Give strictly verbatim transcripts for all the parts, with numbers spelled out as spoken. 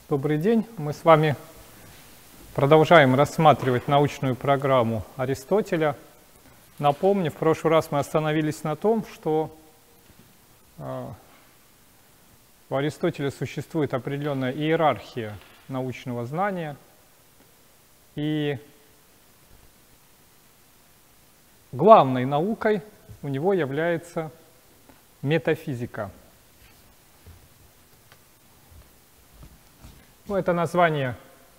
Добрый день. Мы с вами продолжаем рассматривать научную программу Аристотеля. Напомню, в прошлый раз мы остановились на том, что э, у Аристотеля существует определенная иерархия научного знания, и главной наукой у него является метафизика. Ну, это название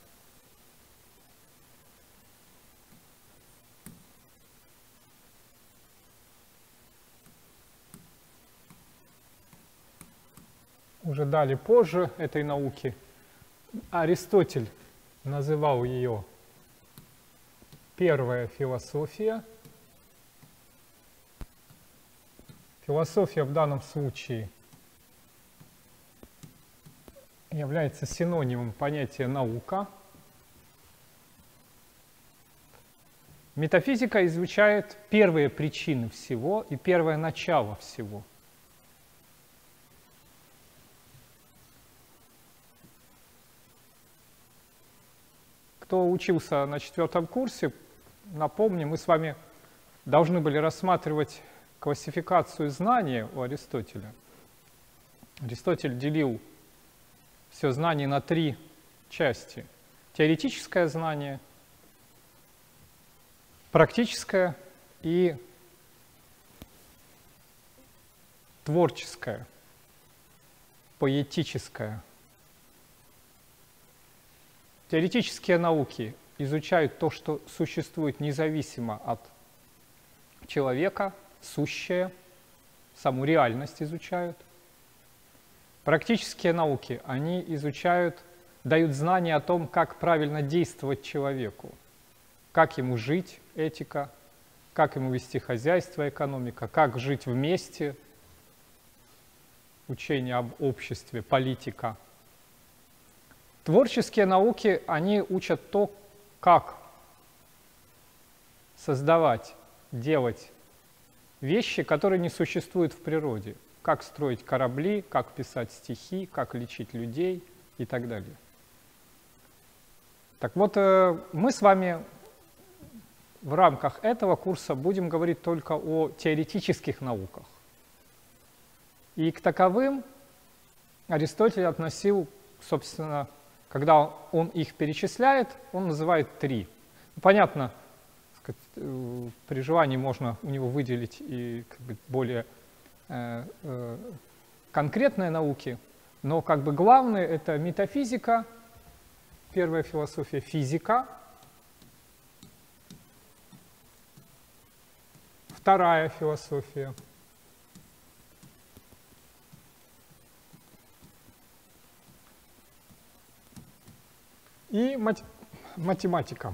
уже дали позже этой науки. Аристотель называл ее первая философия. Философия в данном случае является синонимом понятия наука. Метафизика изучает первые причины всего и первое начало всего. Кто учился на четвертом курсе, напомню, мы с вами должны были рассматривать классификацию знания у Аристотеля. Аристотель делил все знание на три части. Теоретическое знание, практическое и творческое, поэтическое. Теоретические науки изучают то, что существует независимо от человека, сущее, саму реальность изучают. Практические науки, они изучают, дают знания о том, как правильно действовать человеку, как ему жить, этика, как ему вести хозяйство, экономика, как жить вместе, учение об обществе, политика. Творческие науки, они учат то, как создавать, делать вещи, которые не существуют в природе. Как строить корабли, как писать стихи, как лечить людей и так далее. Так вот, мы с вами в рамках этого курса будем говорить только о теоретических науках. И к таковым Аристотель относил, собственно, когда он их перечисляет, он называет три. Понятно, при желании можно у него выделить и как бы более э, э, конкретные науки, но как бы главное это метафизика, первая философия, физика, вторая философия, и мат- математика.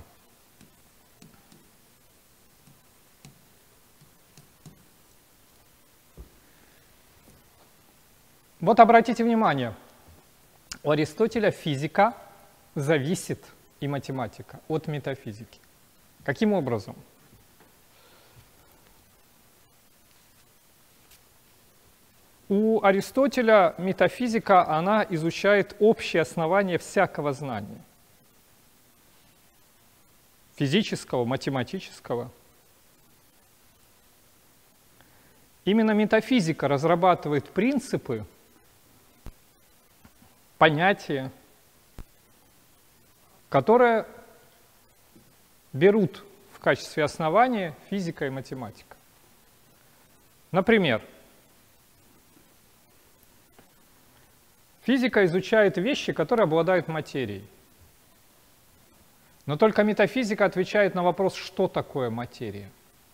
Вот обратите внимание, у Аристотеля физика зависит и математика от метафизики. Каким образом? У Аристотеля метафизика, она изучает общие основания всякого знания. Физического, математического. Именно метафизика разрабатывает принципы, понятия, которые берут в качестве основания физика и математика. Например, физика изучает вещи, которые обладают материей. Но только метафизика отвечает на вопрос, что такое материя.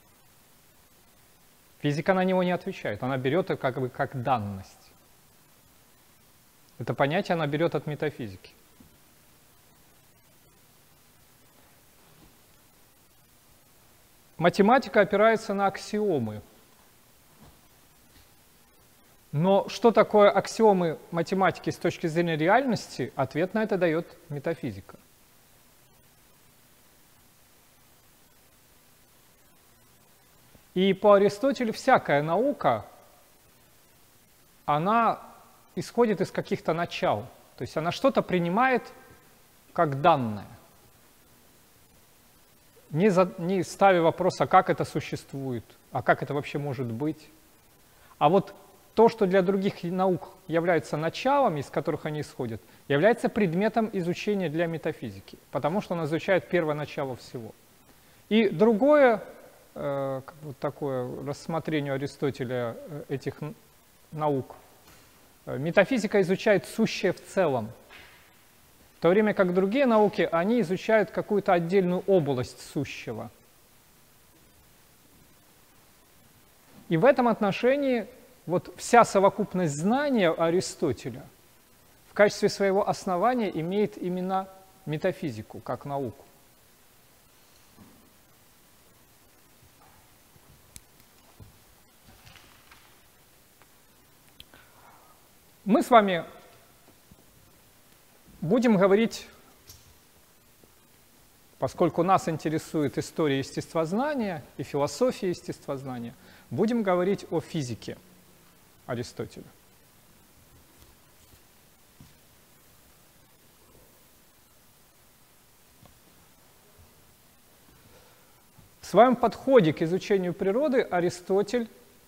Физика на него не отвечает, она берет это как бы как данность. Это понятие она берет от метафизики. Математика опирается на аксиомы. Но что такое аксиомы математики с точки зрения реальности, ответ на это дает метафизика. И по Аристотелю всякая наука, она исходит из каких-то начал. То То есть она что-то принимает как данное, не, за, не ставя вопроса, как это существует, а как это вообще может быть. А вот то, что для других наук является началом, из которых они исходят, является предметом изучения для метафизики, потому что он изучает первое начало всего. И другое, э, вот такое рассмотрение Аристотеля этих наук, метафизика изучает сущее в целом, в то время как другие науки, они изучают какую-то отдельную область сущего. И в этом отношении вот вся совокупность знания Аристотеля в качестве своего основания имеет именно метафизику как науку. Мы с вами будем говорить, поскольку нас интересует история естествознания и философия естествознания, будем говорить о физике Аристотеля. В своем подходе к изучению природы Аристотель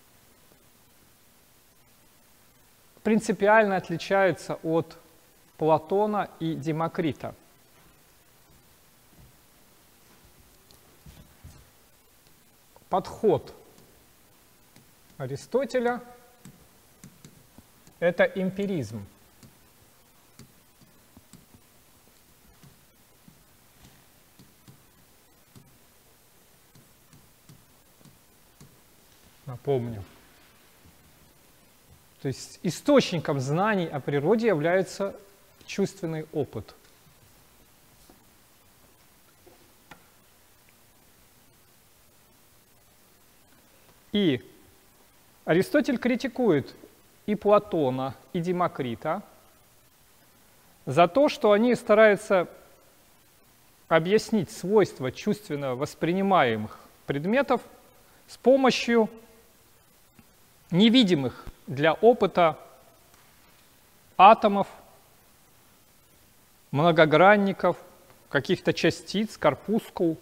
принципиально отличается от Платона и Демокрита. Подход Аристотеля – это эмпиризм. Напомню. То есть источником знаний о природе является чувственный опыт. И Аристотель критикует и Платона, и Демокрита за то, что они стараются объяснить свойства чувственно воспринимаемых предметов с помощью невидимых для опыта атомов, многогранников, каких-то частиц, корпускул.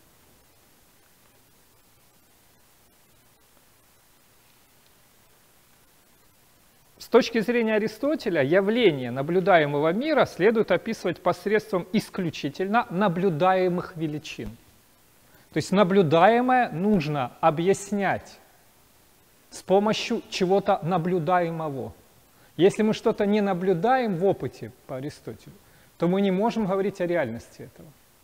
С точки зрения Аристотеля, явление наблюдаемого мира следует описывать посредством исключительно наблюдаемых величин. То есть наблюдаемое нужно объяснять с помощью чего-то наблюдаемого. Если мы что-то не наблюдаем в опыте по Аристотелю, то мы не можем говорить о реальности этого.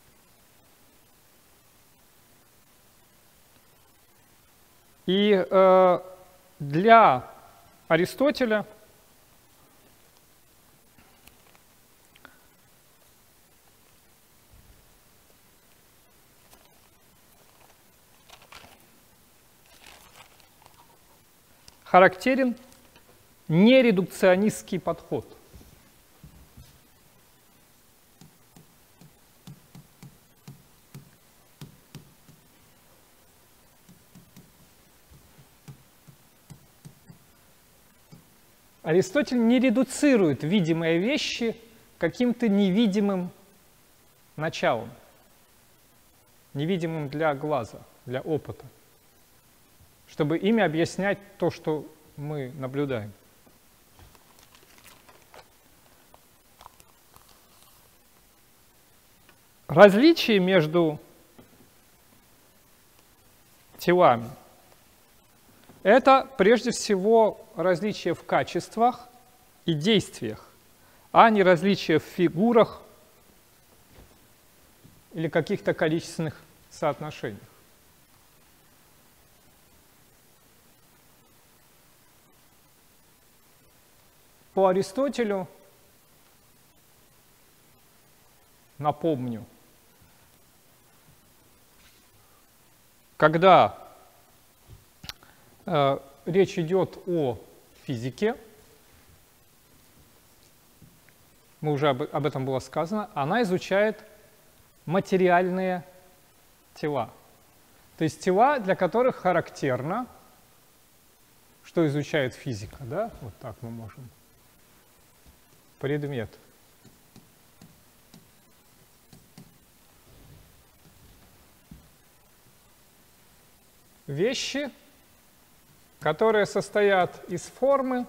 И э, для Аристотеля характерен нередукционистский подход. Аристотель не редуцирует видимые вещи каким-то невидимым началом, невидимым для глаза, для опыта, чтобы ими объяснять то, что мы наблюдаем. Различие между телами – это прежде всего различие в качествах и действиях, а не различие в фигурах или каких-то количественных соотношениях. По Аристотелю, напомню, когда э, речь идет о физике, мы уже об, об этом было сказано, она изучает материальные тела. То есть тела, для которых характерно, что изучает физика, да, вот так мы можем. Предмет вещи, которые состоят из формы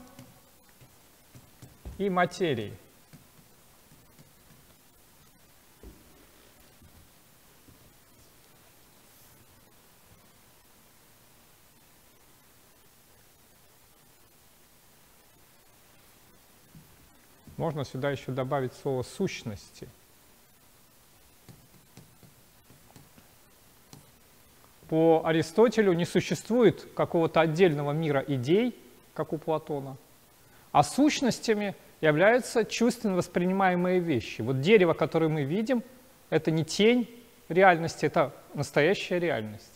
и материи. Можно сюда еще добавить слово «сущности». По Аристотелю не существует какого-то отдельного мира идей, как у Платона, а сущностями являются чувственно воспринимаемые вещи. Вот дерево, которое мы видим, это не тень реальности, это настоящая реальность.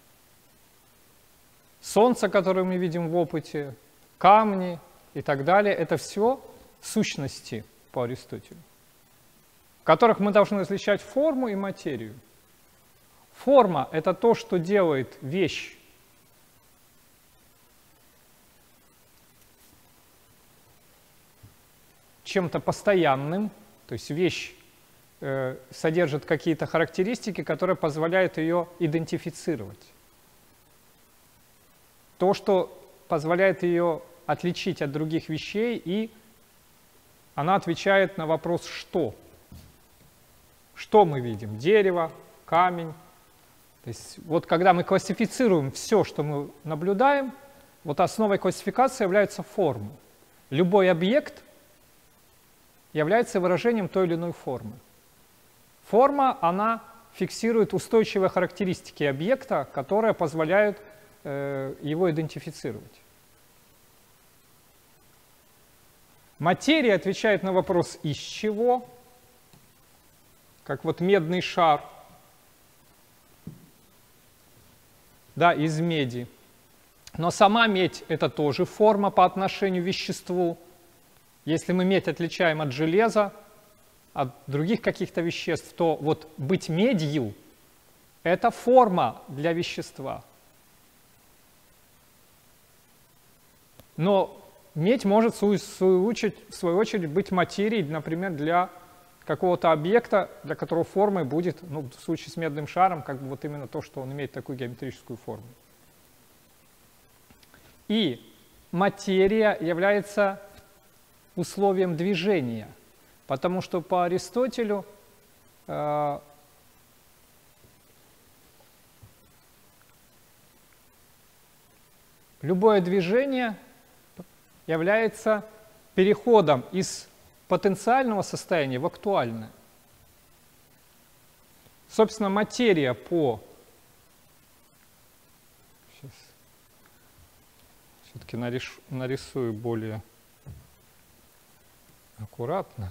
Солнце, которое мы видим в опыте, камни и так далее, это все сущности по Аристотелю, в которых мы должны различать форму и материю. Форма – это то, что делает вещь чем-то постоянным, то есть вещь э, содержит какие-то характеристики, которые позволяют ее идентифицировать. То, что позволяет ее отличить от других вещей, и она отвечает на вопрос «что?». Что мы видим? Дерево, камень. То есть вот когда мы классифицируем все, что мы наблюдаем, вот основой классификации является форма. Любой объект является выражением той или иной формы. Форма, она фиксирует устойчивые характеристики объекта, которые позволяют э, его идентифицировать. Материя отвечает на вопрос «из чего?», как вот медный шар, да, из меди. Но сама медь – это тоже форма по отношению к веществу. Если мы медь отличаем от железа, от других каких-то веществ, то вот быть медью – это форма для вещества. Но медь может, в свою очередь, в свою очередь, быть материей, например, для какого-то объекта, для которого формой будет, ну, в случае с медным шаром, как бы вот именно то, что он имеет такую геометрическую форму. И материя является условием движения, потому что по Аристотелю э, любое движение является переходом из потенциального состояния в актуальное. Собственно, материя по... Сейчас все-таки нарисую, нарисую более аккуратно.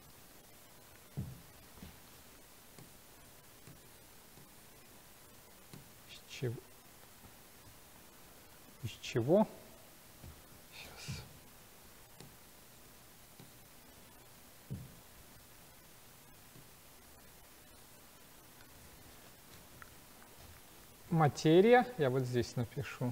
Из чего? Из чего? Сейчас. Материя, я вот здесь напишу.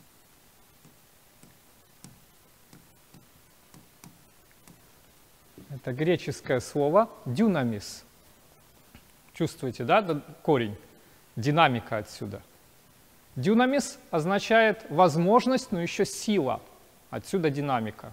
Это греческое слово «дюнамис». Чувствуете, да, корень? Динамика отсюда. «Дюнамис» означает возможность, но еще сила. Отсюда динамика.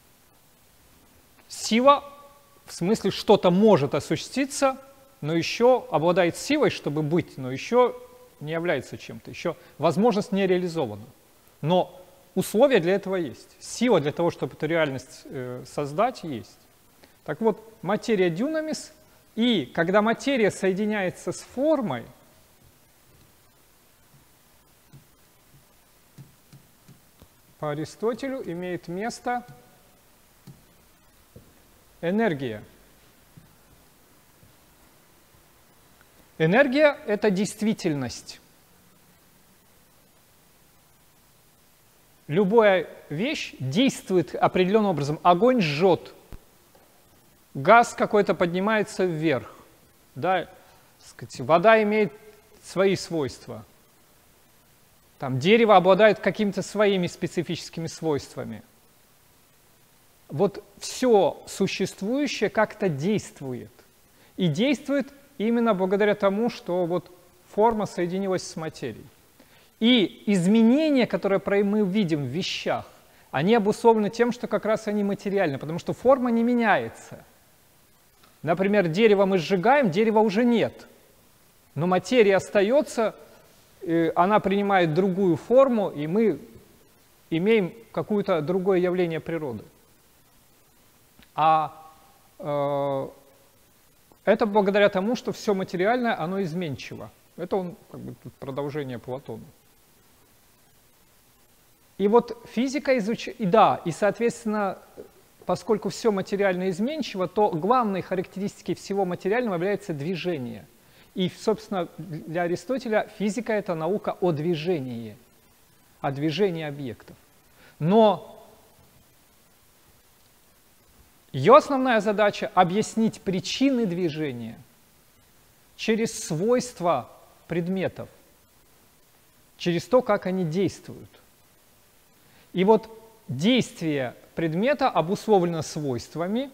Сила, в смысле, что-то может осуществиться, но еще обладает силой, чтобы быть, но еще не является чем-то. Еще возможность не реализована. Но условия для этого есть. Сила для того, чтобы эту реальность э, создать, есть. Так вот, материя дюнамис, и когда материя соединяется с формой, по Аристотелю имеет место энергия. Энергия – это действительность. Любая вещь действует определенным образом. Огонь жжет. Газ какой-то поднимается вверх. Да, сказать, вода имеет свои свойства. Там, дерево обладает какими-то своими специфическими свойствами. Вот все существующее как-то действует. И действует именно благодаря тому, что вот форма соединилась с материей. И изменения, которые мы видим в вещах, они обусловлены тем, что как раз они материальны, потому что форма не меняется. Например, дерево мы сжигаем, дерева уже нет. Но материя остается, она принимает другую форму, и мы имеем какое-то другое явление природы. А э, это благодаря тому, что все материальное, оно изменчиво. Это он, как бы, тут продолжение Платона. И вот физика изучает, и да, и, соответственно, поскольку все материально изменчиво, то главной характеристикой всего материального является движение. И, собственно, для Аристотеля физика — это наука о движении, о движении объектов. Но ее основная задача — объяснить причины движения через свойства предметов, через то, как они действуют. И вот действие предмета обусловлено свойствами,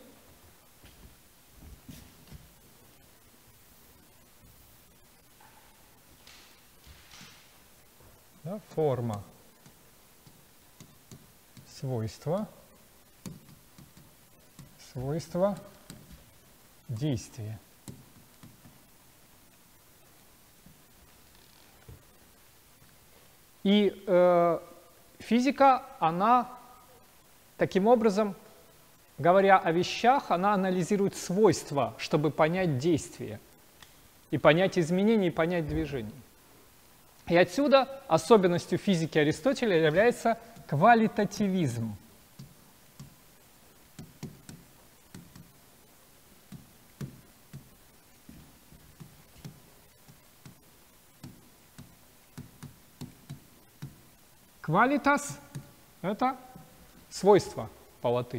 да, форма, свойства, свойства, действия. И э, физика, она таким образом, говоря о вещах, она анализирует свойства, чтобы понять действие, и понять изменения, и понять движение. И отсюда особенностью физики Аристотеля является квалитативизм. Qualitas — это свойство по латыни.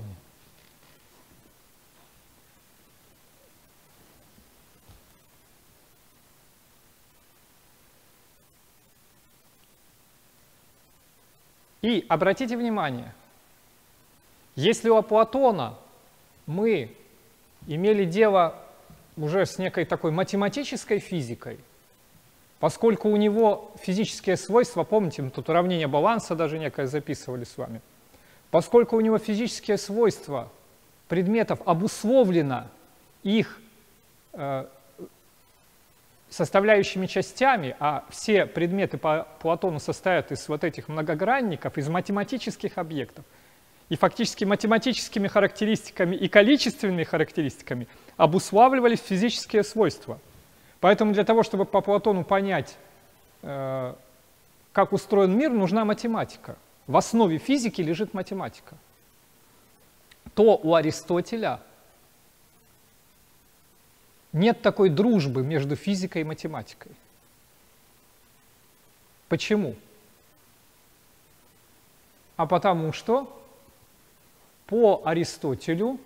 И обратите внимание, если у Платона мы имели дело уже с некой такой математической физикой, поскольку у него физические свойства, помните, мы тут уравнение баланса даже некое записывали с вами, поскольку у него физические свойства предметов обусловлено их э, составляющими частями, а все предметы по Платону состоят из вот этих многогранников, из математических объектов, и фактически математическими характеристиками и количественными характеристиками обуславливались физические свойства. Поэтому для того, чтобы по Платону понять, э, как устроен мир, нужна математика. В основе физики лежит математика. То у Аристотеля нет такой дружбы между физикой и математикой. Почему? А потому что по Аристотелю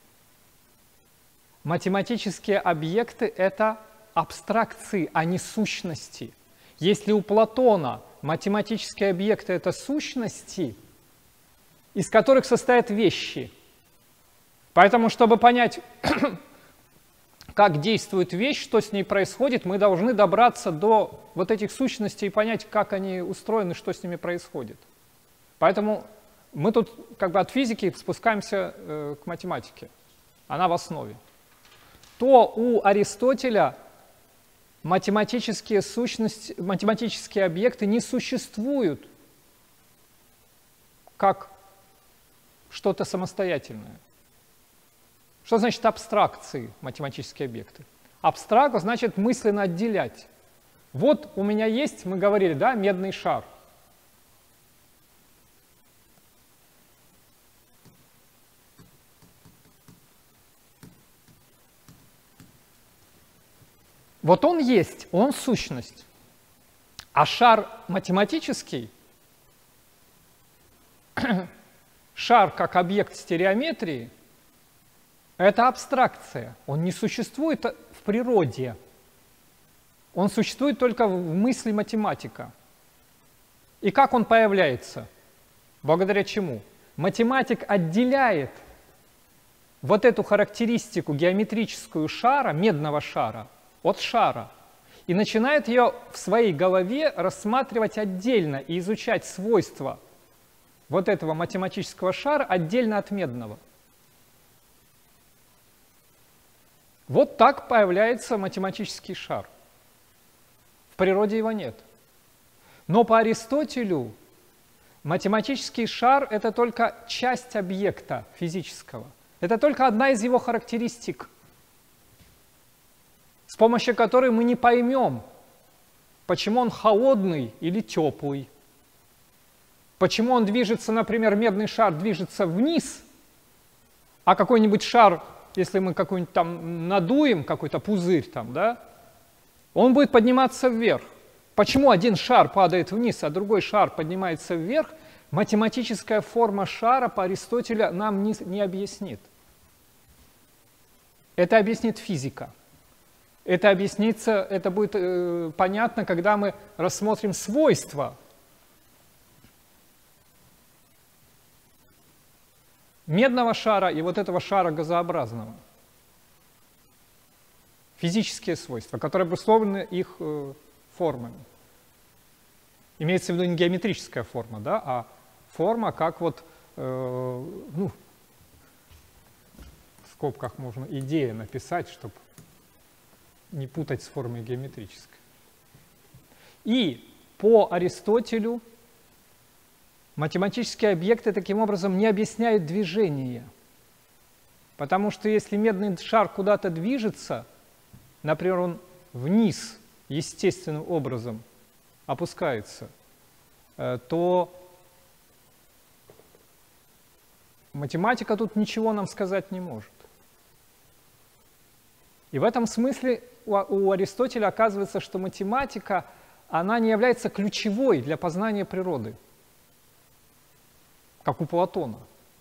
математические объекты — это абстракции, а не сущности. Если у Платона математические объекты — это сущности, из которых состоят вещи. Поэтому, чтобы понять, как действует вещь, что с ней происходит, мы должны добраться до вот этих сущностей и понять, как они устроены, что с ними происходит. Поэтому мы тут как бы от физики спускаемся э, к математике. Она в основе. То у Аристотеля математические сущности, математические объекты не существуют как что-то самостоятельное. Что значит абстракции, математические объекты? Абстракт значит мысленно отделять. Вот у меня есть, мы говорили, да, медный шар. Вот он есть, он сущность. А шар математический, шар как объект стереометрии, это абстракция. Он не существует в природе. Он существует только в мысли математика. И как он появляется? Благодаря чему? Математик отделяет вот эту характеристику геометрическую шара, медного шара, от шара. и начинает ее в своей голове рассматривать отдельно и изучать свойства вот этого математического шара отдельно от медного. Вот так появляется математический шар. В природе его нет. Но по Аристотелю математический шар – это только часть объекта физического. Это только одна из его характеристик, с помощью которой мы не поймем, почему он холодный или теплый, почему он движется, например, медный шар движется вниз, а какой-нибудь шар, если мы какой-нибудь там надуем, какой-то пузырь там, да, он будет подниматься вверх. Почему один шар падает вниз, а другой шар поднимается вверх, математическая форма шара по Аристотелю нам не, не объяснит. Это объяснит физика. Это объяснится, это будет э, понятно, когда мы рассмотрим свойства медного шара и вот этого шара газообразного. Физические свойства, которые обусловлены их э, формами. Имеется в виду не геометрическая форма, да, а форма, как вот, э, ну, в скобках можно идея написать, чтобы не путать с формой геометрической. И по Аристотелю математические объекты таким образом не объясняют движение. Потому что если медный шар куда-то движется, например, он вниз естественным образом опускается, то математика тут ничего нам сказать не может. И в этом смысле у Аристотеля оказывается, что математика, она не является ключевой для познания природы, как у Платона.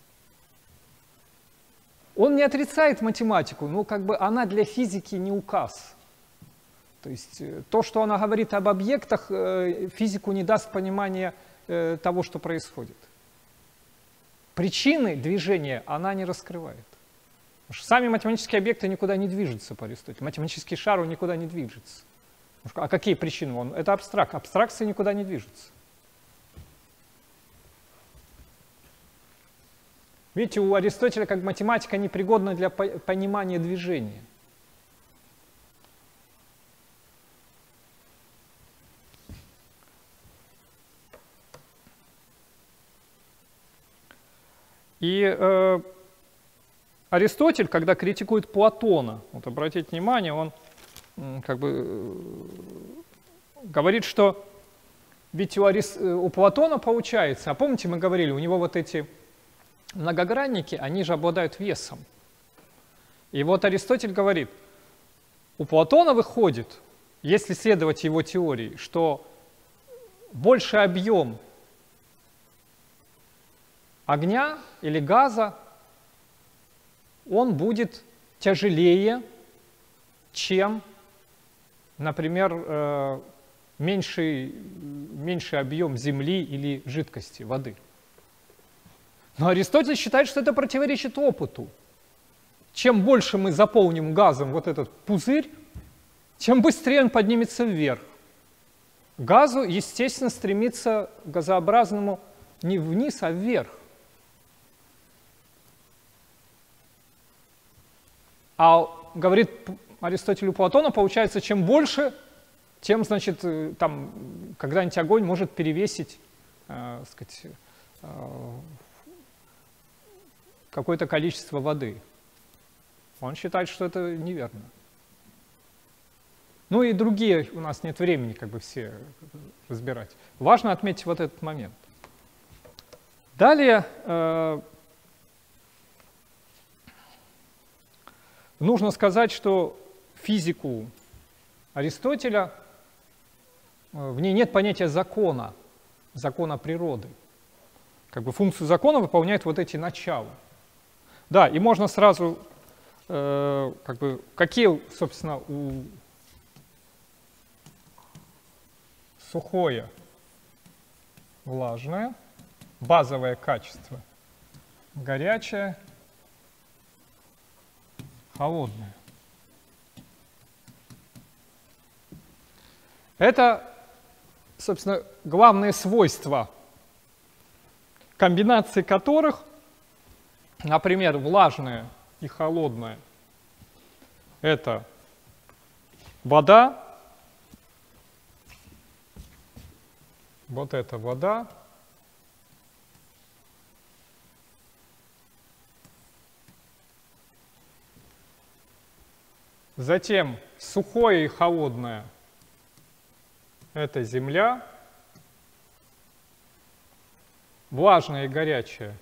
Он не отрицает математику, но как бы она для физики не указ. То есть то, что она говорит об объектах, физику не даст понимания того, что происходит. Причины движения она не раскрывает. Потому что сами математические объекты никуда не движутся по Аристотелю. Математический шар он никуда не движется. А какие причины? Он? Это абстракт. Абстракции никуда не движутся. Видите, у Аристотеля как математика непригодна для понимания движения. И э, Аристотель, когда критикует Платона, вот обратите внимание, он э, как бы э, говорит, что ведь у, Арис... у Платона получается, а помните, мы говорили, у него вот эти многогранники, они же обладают весом. И вот Аристотель говорит, у Платона выходит, если следовать его теории, что больший объем огня или газа, он будет тяжелее, чем, например, меньший, меньший объем земли или жидкости, воды. Но Аристотель считает, что это противоречит опыту. Чем больше мы заполним газом вот этот пузырь, тем быстрее он поднимется вверх. Газу, естественно, стремится газообразному не вниз, а вверх. А, говорит Аристотель, у Платона, получается, чем больше, тем, значит, там, когда-нибудь огонь может перевесить, э, сказать, э, какое-то количество воды. Он считает, что это неверно. Ну и другие, у нас нет времени как бы все разбирать. Важно отметить вот этот момент. Далее э, нужно сказать, что физику Аристотеля, в ней нет понятия закона, закона природы. Как бы функцию закона выполняют вот эти начала. Да, и можно сразу, э, как бы, какие, собственно, у сухое, влажное, базовое качество, горячее, холодное. Это, собственно, главные свойства, комбинации которых, например, влажное и холодное, это вода, вот это вода, затем сухое и холодное – это земля, влажное и горячее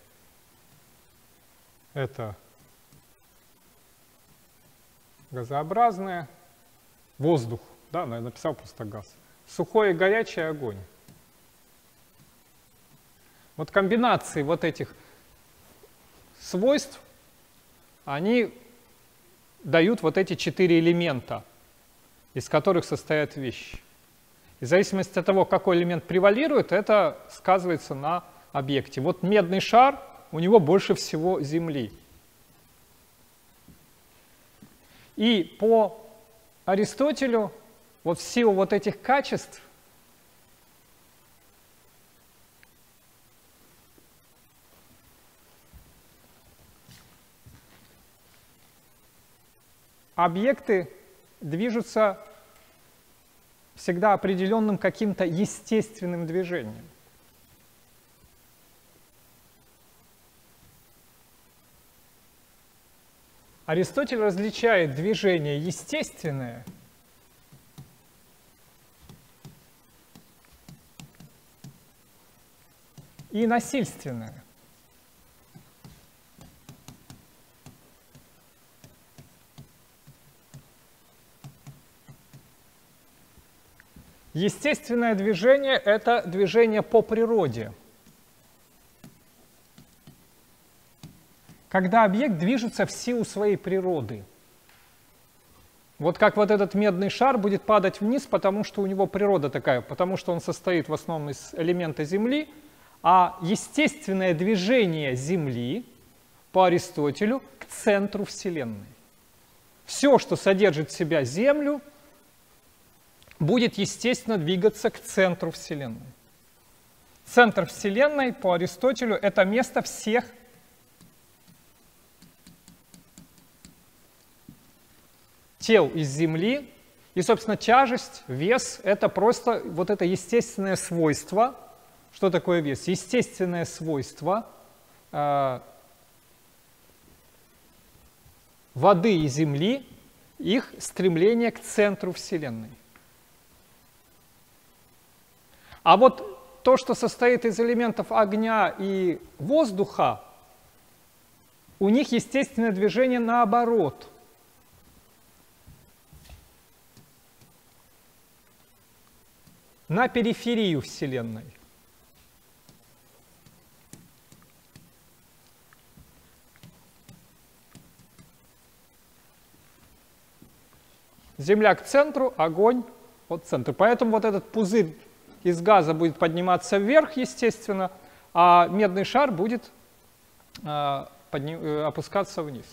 – это газообразное, воздух, да, я написал просто газ, сухое и горячее – огонь. Вот комбинации вот этих свойств, они дают вот эти четыре элемента, из которых состоят вещи. И в зависимости от того, какой элемент превалирует, это сказывается на объекте. Вот медный шар, у него больше всего Земли. И по Аристотелю, вот в силу вот этих качеств, объекты движутся всегда определенным каким-то естественным движением. Аристотель различает движение естественное и насильственное. Естественное движение – это движение по природе. Когда объект движется в силу своей природы. Вот как вот этот медный шар будет падать вниз, потому что у него природа такая, потому что он состоит в основном из элемента Земли, а естественное движение Земли по Аристотелю к центру Вселенной. Все, что содержит в себя Землю, будет, естественно, двигаться к центру Вселенной. Центр Вселенной по Аристотелю – это место всех тел из Земли. И, собственно, тяжесть, вес – это просто вот это естественное свойство. Что такое вес? Естественное свойство э, воды и Земли, их стремление к центру Вселенной. А вот то, что состоит из элементов огня и воздуха, у них естественное движение наоборот. На периферию Вселенной. Земля к центру, огонь от центра. Поэтому вот этот пузырь из газа будет подниматься вверх, естественно, а медный шар будет э, подним, э, опускаться вниз.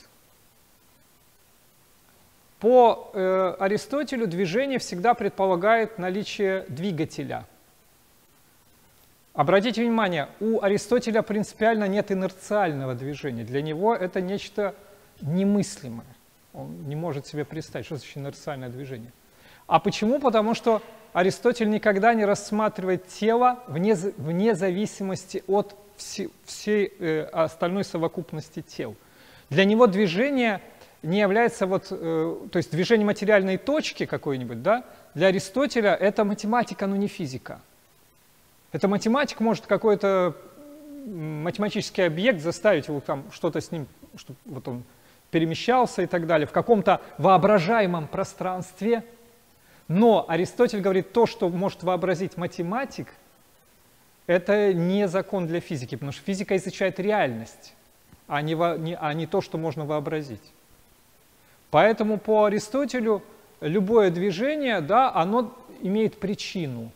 По э, Аристотелю движение всегда предполагает наличие двигателя. Обратите внимание, у Аристотеля принципиально нет инерциального движения. Для него это нечто немыслимое. Он не может себе представить, что значит инерциальное движение. А почему? Потому что Аристотель никогда не рассматривает тело вне, вне зависимости от все, всей э, остальной совокупности тел. Для него движение не является, вот, э, то есть движение материальной точки какой-нибудь, да, для Аристотеля это математика, но не физика. Эта математика может какой-то математический объект заставить его там что-то с ним, чтобы вот он перемещался и так далее, в каком-то воображаемом пространстве. Но Аристотель говорит, то, что может вообразить математик, это не закон для физики, потому что физика изучает реальность, а не, во, не, а не то, что можно вообразить. Поэтому по Аристотелю любое движение, да, оно имеет причину.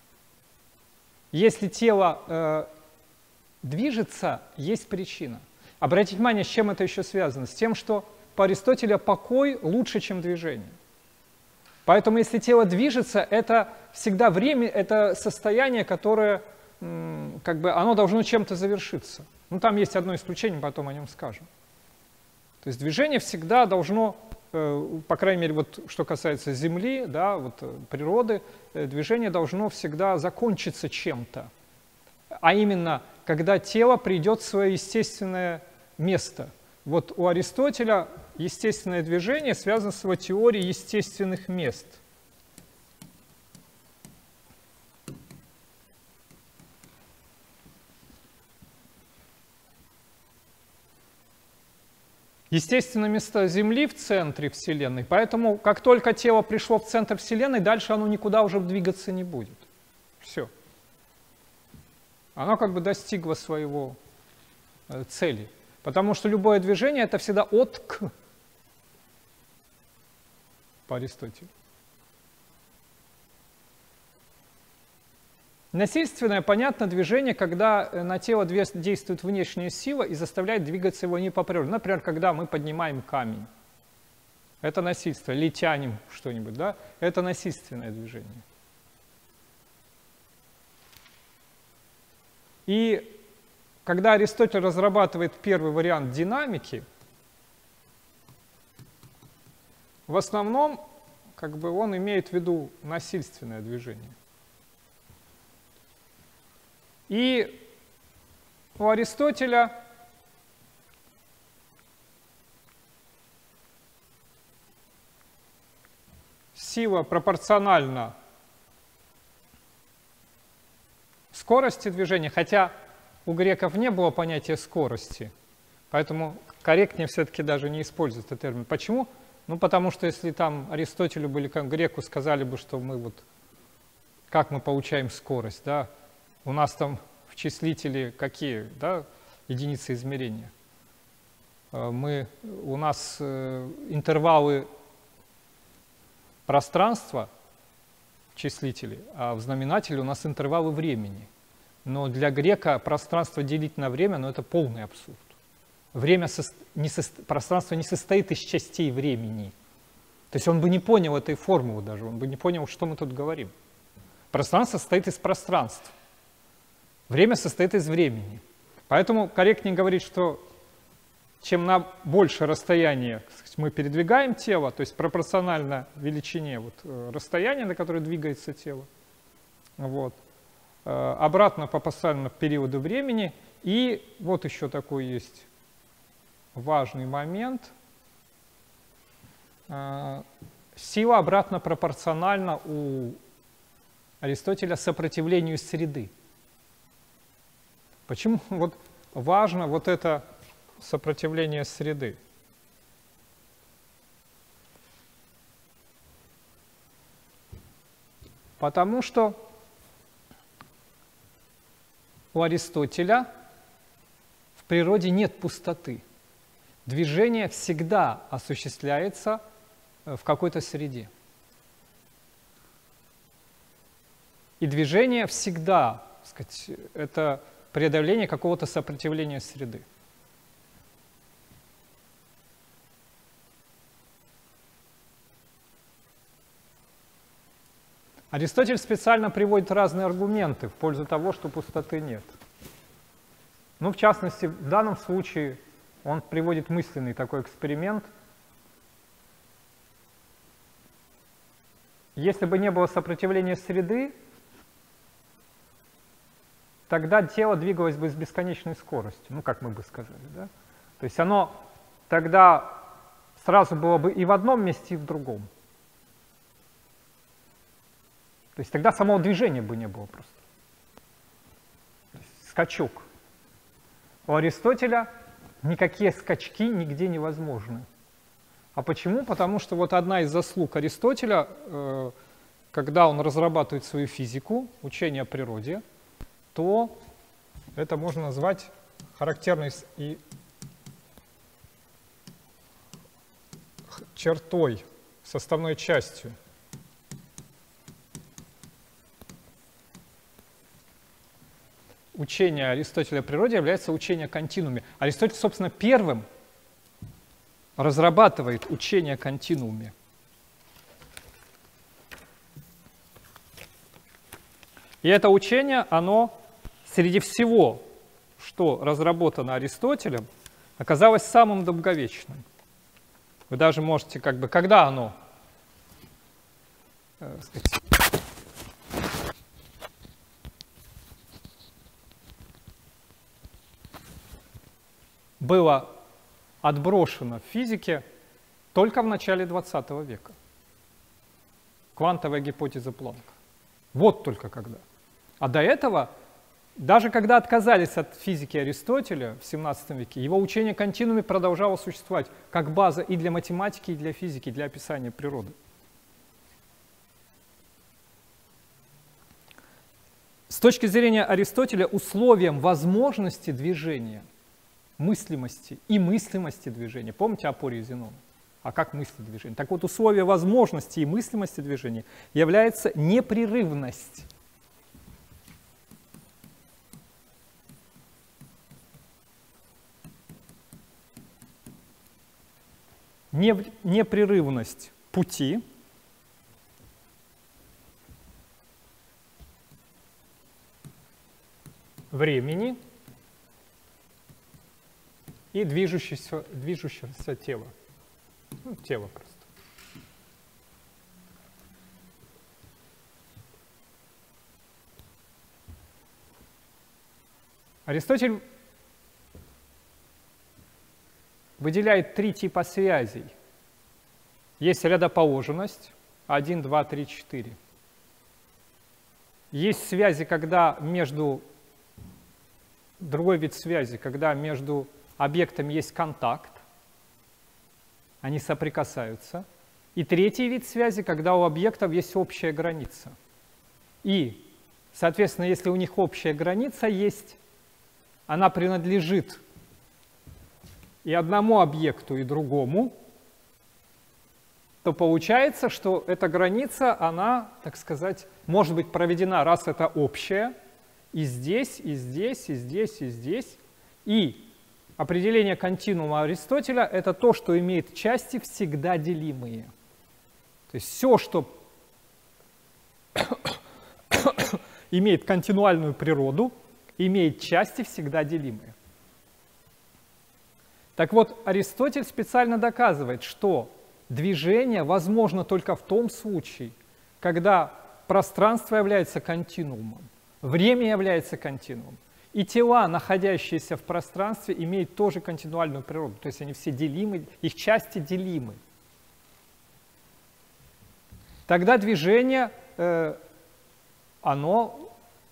Если тело э, движется, есть причина. Обратите внимание, с чем это еще связано? С тем, что по Аристотелю покой лучше, чем движение. Поэтому если тело движется, это всегда время, это состояние, которое, как бы, оно должно чем-то завершиться. Ну, там есть одно исключение, потом о нем скажем. То есть движение всегда должно, по крайней мере, вот что касается Земли, да, вот, природы, движение должно всегда закончиться чем-то. А именно, когда тело придет в свое естественное место. Вот у Аристотеля естественное движение связано с его теорией естественных мест. Естественное место Земли в центре Вселенной, поэтому как только тело пришло в центр Вселенной, дальше оно никуда уже двигаться не будет. Все. Оно как бы достигло своего э, цели. Потому что любое движение — это всегда от к, по Аристотелю. Насильственное, понятно, движение, когда на тело действует внешняя сила и заставляет двигаться его не по природе. Например, когда мы поднимаем камень. Это насильство. Или тянем что-нибудь, да? Это насильственное движение. И когда Аристотель разрабатывает первый вариант динамики, в основном как бы он имеет в виду насильственное движение. И у Аристотеля сила пропорциональна скорости движения, хотя у греков не было понятия скорости, поэтому корректнее все-таки даже не использовать этот термин. Почему? Ну, потому что если там Аристотелю были как греку, сказали бы, что мы вот, как мы получаем скорость, да, у нас там в числителе какие, да, единицы измерения. Мы, у нас интервалы пространства в числителе, а в знаменателе у нас интервалы времени. Но для грека пространство делить на время, ну, это полный абсурд. Время со... не со... Пространство не состоит из частей времени. То есть он бы не понял этой формулы даже, он бы не понял, что мы тут говорим. Пространство состоит из пространств. Время состоит из времени. Поэтому корректнее говорить, что чем на большее расстояние мы передвигаем тело, то есть пропорционально величине вот, расстояния, на которое двигается тело, вот, обратно пропорционально периоду времени. И вот еще такой есть важный момент. Сила обратно пропорциональна у Аристотеля сопротивлению среды. Почему вот важно вот это сопротивление среды? Потому что у Аристотеля в природе нет пустоты. Движение всегда осуществляется в какой-то среде. И движение всегда, так сказать, это преодоление какого-то сопротивления среды. Аристотель специально приводит разные аргументы в пользу того, что пустоты нет. Ну, в частности, в данном случае он приводит мысленный такой эксперимент. Если бы не было сопротивления среды, тогда тело двигалось бы с бесконечной скоростью, ну, как мы бы сказали, да? То есть оно тогда сразу было бы и в одном месте, и в другом. То есть тогда самого движения бы не было просто. То есть скачок. У Аристотеля никакие скачки нигде невозможны. А почему? Потому что вот одна из заслуг Аристотеля, э, когда он разрабатывает свою физику, учение о природе, то это можно назвать характерной и чертой, составной частью. Учение Аристотеля о природе является учение о континууме. Аристотель, собственно, первым разрабатывает учение о континууме. И это учение, оно среди всего, что разработано Аристотелем, оказалось самым долговечным. Вы даже можете, как бы, когда оно э, сказать, было отброшено в физике только в начале двадцатого века. Квантовая гипотеза Планка. Вот только когда. А до этого, даже когда отказались от физики Аристотеля в семнадцатом веке, его учение о континууме продолжало существовать как база и для математики, и для физики, и для описания природы. С точки зрения Аристотеля, условием возможности движения, мыслимости и мыслимости движения, помните Апорию Зенона? А как мыслить движение? Так вот, условие возможности и мыслимости движения является непрерывность. Непрерывность пути времени и движущегося, движущегося тела. Ну, тело просто. Аристотель выделяет три типа связей. Есть рядоположенность один, два, три, четыре. Есть связи, когда между... Другой вид связи, когда между объектами есть контакт, они соприкасаются. И третий вид связи, когда у объектов есть общая граница. И, соответственно, если у них общая граница есть, она принадлежит и одному объекту, и другому, то получается, что эта граница, она, так сказать, может быть проведена, раз это общая, и здесь, и здесь, и здесь, и здесь. И определение континуума Аристотеля — это то, что имеет части всегда делимые. То есть все, что имеет континуальную природу, имеет части всегда делимые. Так вот, Аристотель специально доказывает, что движение возможно только в том случае, когда пространство является континуумом, время является континуумом, и тела, находящиеся в пространстве, имеют тоже континуальную природу, то есть они все делимы, их части делимы. Тогда движение, э, оно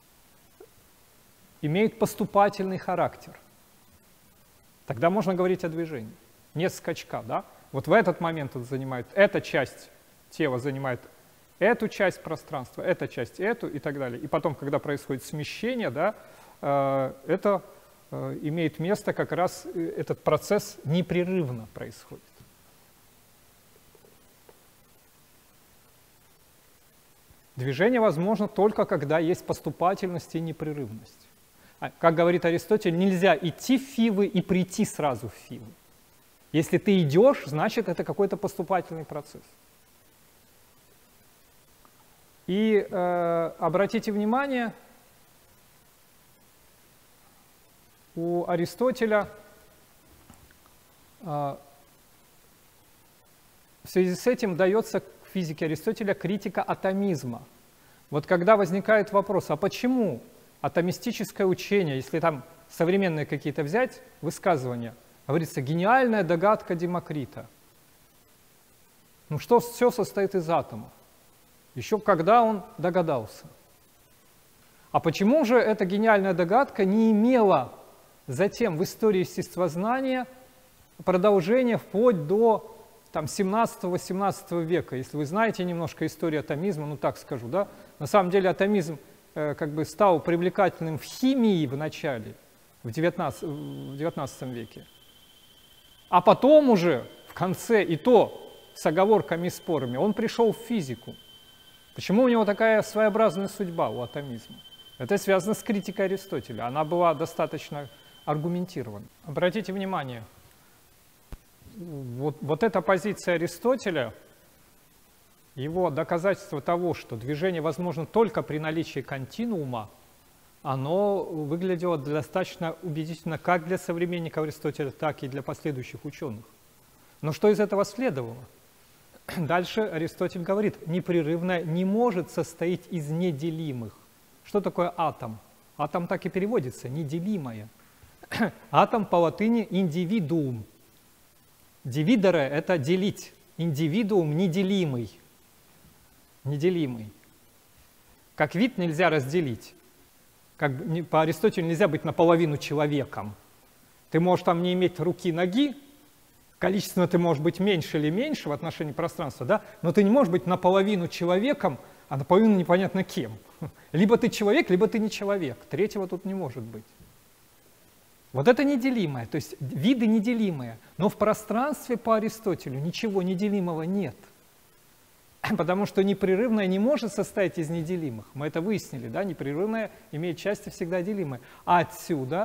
имеет поступательный характер. Тогда можно говорить о движении. Нет скачка, да? Вот в этот момент это занимает, эта часть тела занимает эту часть пространства, эта часть эту и так далее. И потом, когда происходит смещение, да, э, это э, имеет место, как раз этот процесс непрерывно происходит. Движение возможно только когда есть поступательность и непрерывность. Как говорит Аристотель, нельзя идти в Фивы и прийти сразу в Фивы. Если ты идешь, значит, это какой-то поступательный процесс. И э, обратите внимание, у Аристотеля э, в связи с этим дается к физике Аристотеля критика атомизма. Вот когда возникает вопрос, а почему атомистическое учение, если там современные какие-то взять высказывания, говорится, гениальная догадка Демокрита. Ну что все состоит из атомов? Еще когда он догадался. А почему же эта гениальная догадка не имела затем в истории естествознания продолжения вплоть до там, семнадцатого-восемнадцатого века? Если вы знаете немножко историю атомизма, ну так скажу, да, на самом деле атомизм э, как бы стал привлекательным в химии в начале, в девятнадцатом веке. А потом уже, в конце, и то с оговорками и спорами, он пришел в физику. Почему у него такая своеобразная судьба у атомизма? Это связано с критикой Аристотеля. Она была достаточно аргументирована. Обратите внимание, вот, вот эта позиция Аристотеля, его доказательство того, что движение возможно только при наличии континуума, оно выглядело достаточно убедительно как для современников Аристотеля, так и для последующих ученых. Но что из этого следовало? Дальше Аристотель говорит, непрерывное не может состоять из неделимых. Что такое атом? Атом так и переводится, неделимое. Атом по латыни индивидуум. Дивидере – это делить. Индивидуум – неделимый. Неделимый. Как вид нельзя разделить. Как по Аристотелю нельзя быть наполовину человеком. Ты можешь там не иметь руки, ноги, количественно ты можешь быть меньше или меньше в отношении пространства, да? Но ты не можешь быть наполовину человеком, а наполовину непонятно кем. Либо ты человек, либо ты не человек. Третьего тут не может быть. Вот это неделимое, то есть виды неделимые. Но в пространстве по Аристотелю ничего неделимого нет. Потому что непрерывное не может состоять из неделимых. Мы это выяснили, да? Непрерывное имеет части всегда делимые. А отсюда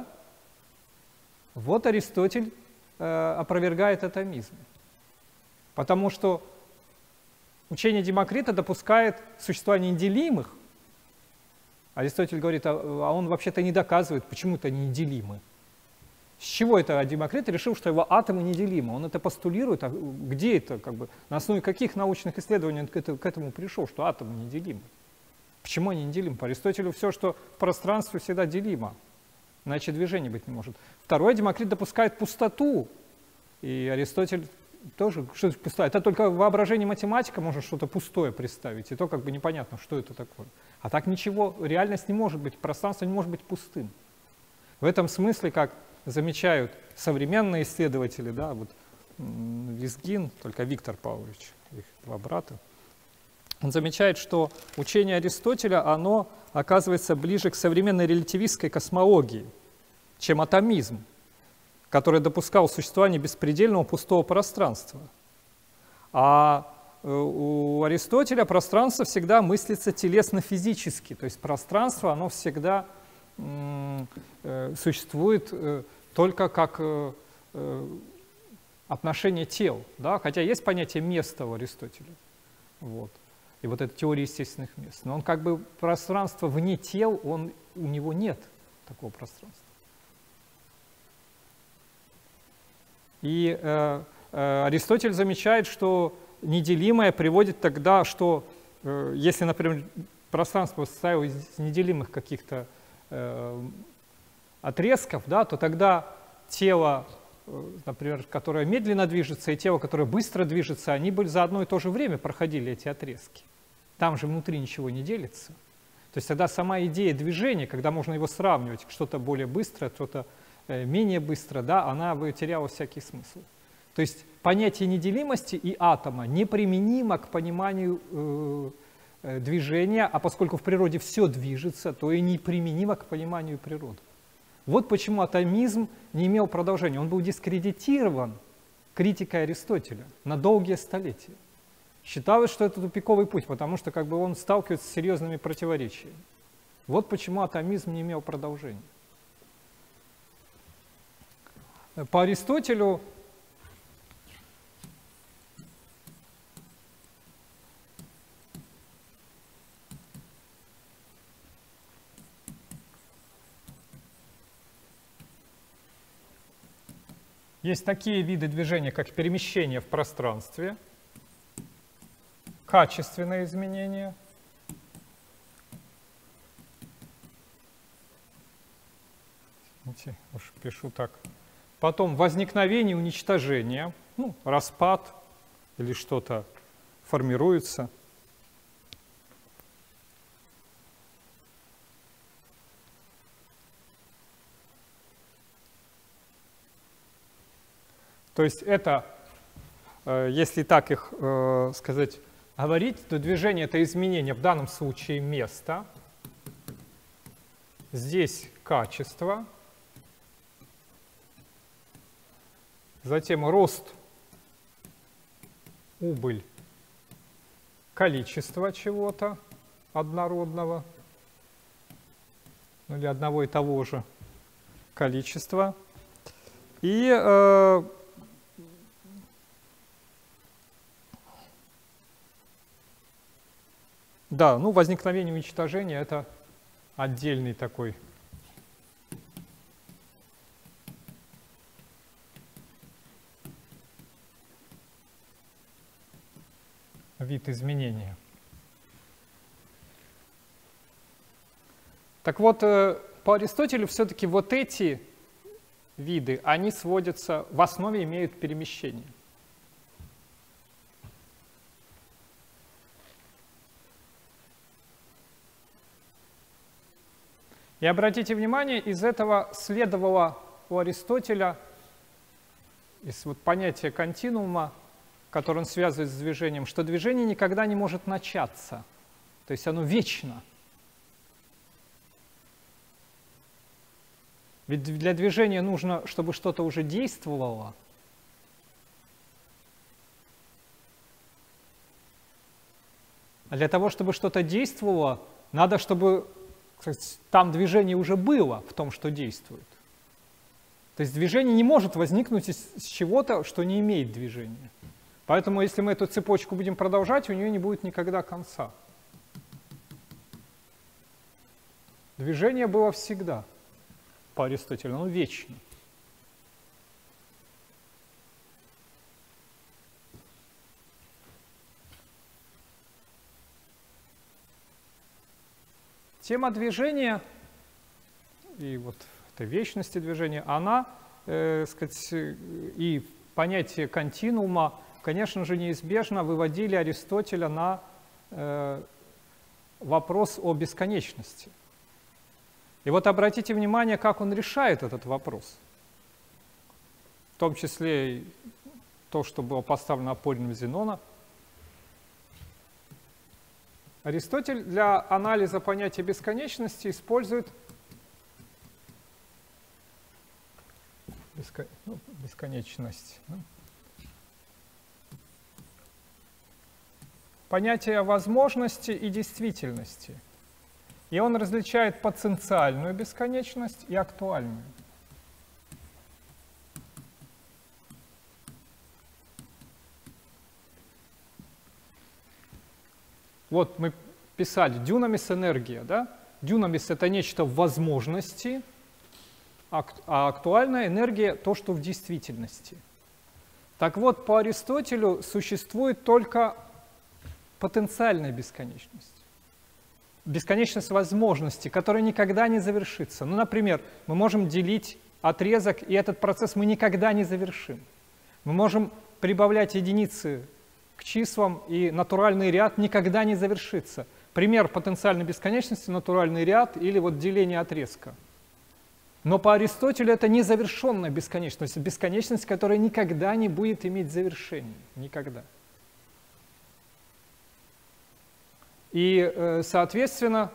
вот Аристотель э, опровергает атомизм. Потому что учение Демокрита допускает существование неделимых. Аристотель говорит, а, а он вообще-то не доказывает, почему-то они неделимы. С чего это Демокрит решил, что его атомы неделимы? Он это постулирует, а где это, как бы, на основе каких научных исследований он к этому пришел, что атомы неделимы? Почему они неделимы? По Аристотелю все, что в пространстве, всегда делимо, иначе движения быть не может. Второе, Демокрит допускает пустоту, и Аристотель тоже, что это пустая? Это только в воображении математика можно что-то пустое представить, и то как бы непонятно, что это такое. А так ничего, реальность не может быть, пространство не может быть пустым. В этом смысле, как замечают современные исследователи, да, вот Визгин, только Виктор Павлович, их два брата, он замечает, что учение Аристотеля, оно оказывается ближе к современной релятивистской космологии, чем атомизм, который допускал существование беспредельного пустого пространства. А у Аристотеля пространство всегда мыслится телесно-физически, то есть пространство, оно всегда существует только как отношение тел, да? Хотя есть понятие места у Аристотеля, вот. И вот эта теория естественных мест. Но он как бы пространство вне тел, он, у него нет такого пространства. И э, э, Аристотель замечает, что неделимое приводит тогда, что э, если, например, пространство состояло из неделимых каких-то э, отрезков, да, то тогда тело, например, которое медленно движется, и тело, которое быстро движется, они были за одно и то же время проходили эти отрезки. Там же внутри ничего не делится. То есть тогда сама идея движения, когда можно его сравнивать, что-то более быстрое, что-то менее быстро, да, она бы теряла всякий смысл. То есть понятие неделимости и атома неприменимо к пониманию э, э, движения, а поскольку в природе все движется, то и неприменимо к пониманию природы. Вот почему атомизм не имел продолжения. Он был дискредитирован критикой Аристотеля на долгие столетия. Считалось, что это тупиковый путь, потому что как бы он сталкивается с серьезными противоречиями. Вот почему атомизм не имел продолжения. По Аристотелю есть такие виды движения, как перемещение в пространстве, качественное изменение, уж пишу так, потом возникновение, уничтожение, ну, распад или что-то формируется. То есть это, если так их сказать, говорить, то движение — это изменение, в данном случае места, здесь качество, затем рост, убыль, количество чего-то однородного, ну, или одного и того же количества, и э, Да, ну возникновение и уничтожение — это отдельный такой вид изменения. Так вот, по Аристотелю все-таки вот эти виды, они сводятся, в основе имеют перемещение. И обратите внимание, из этого следовало у Аристотеля, из вот понятия континуума, которое он связывает с движением, что движение никогда не может начаться, то есть оно вечно. Ведь для движения нужно, чтобы что-то уже действовало. А для того, чтобы что-то действовало, надо, чтобы, кстати, там движение уже было в том, что действует. То есть движение не может возникнуть из, из чего-то, что не имеет движения. Поэтому, если мы эту цепочку будем продолжать, у нее не будет никогда конца. Движение было всегда. По Аристотелю, оно вечно. Тема движения и вот этой вечности движения, она, э, сказать, и понятие континуума, конечно же, неизбежно выводили Аристотеля на э, вопрос о бесконечности. И вот обратите внимание, как он решает этот вопрос. В том числе и то, что было поставлено опорным Зенона. Аристотель для анализа понятия бесконечности использует беско... ну, бесконечность. Да? Понятие возможности и действительности. И он различает потенциальную бесконечность и актуальную. Вот мы писали дюнамис энергия, да? Дюнамис — это нечто в возможности, а актуальная энергия — то, что в действительности. Так вот, по Аристотелю существует только потенциальная бесконечность. Бесконечность возможностей, которая никогда не завершится. Ну, например, мы можем делить отрезок, и этот процесс мы никогда не завершим. Мы можем прибавлять единицы к числам, и натуральный ряд никогда не завершится. Пример потенциальной бесконечности — натуральный ряд или вот деление отрезка. Но по Аристотелю это незавершенная бесконечность, бесконечность, которая никогда не будет иметь завершения. Никогда. И, соответственно,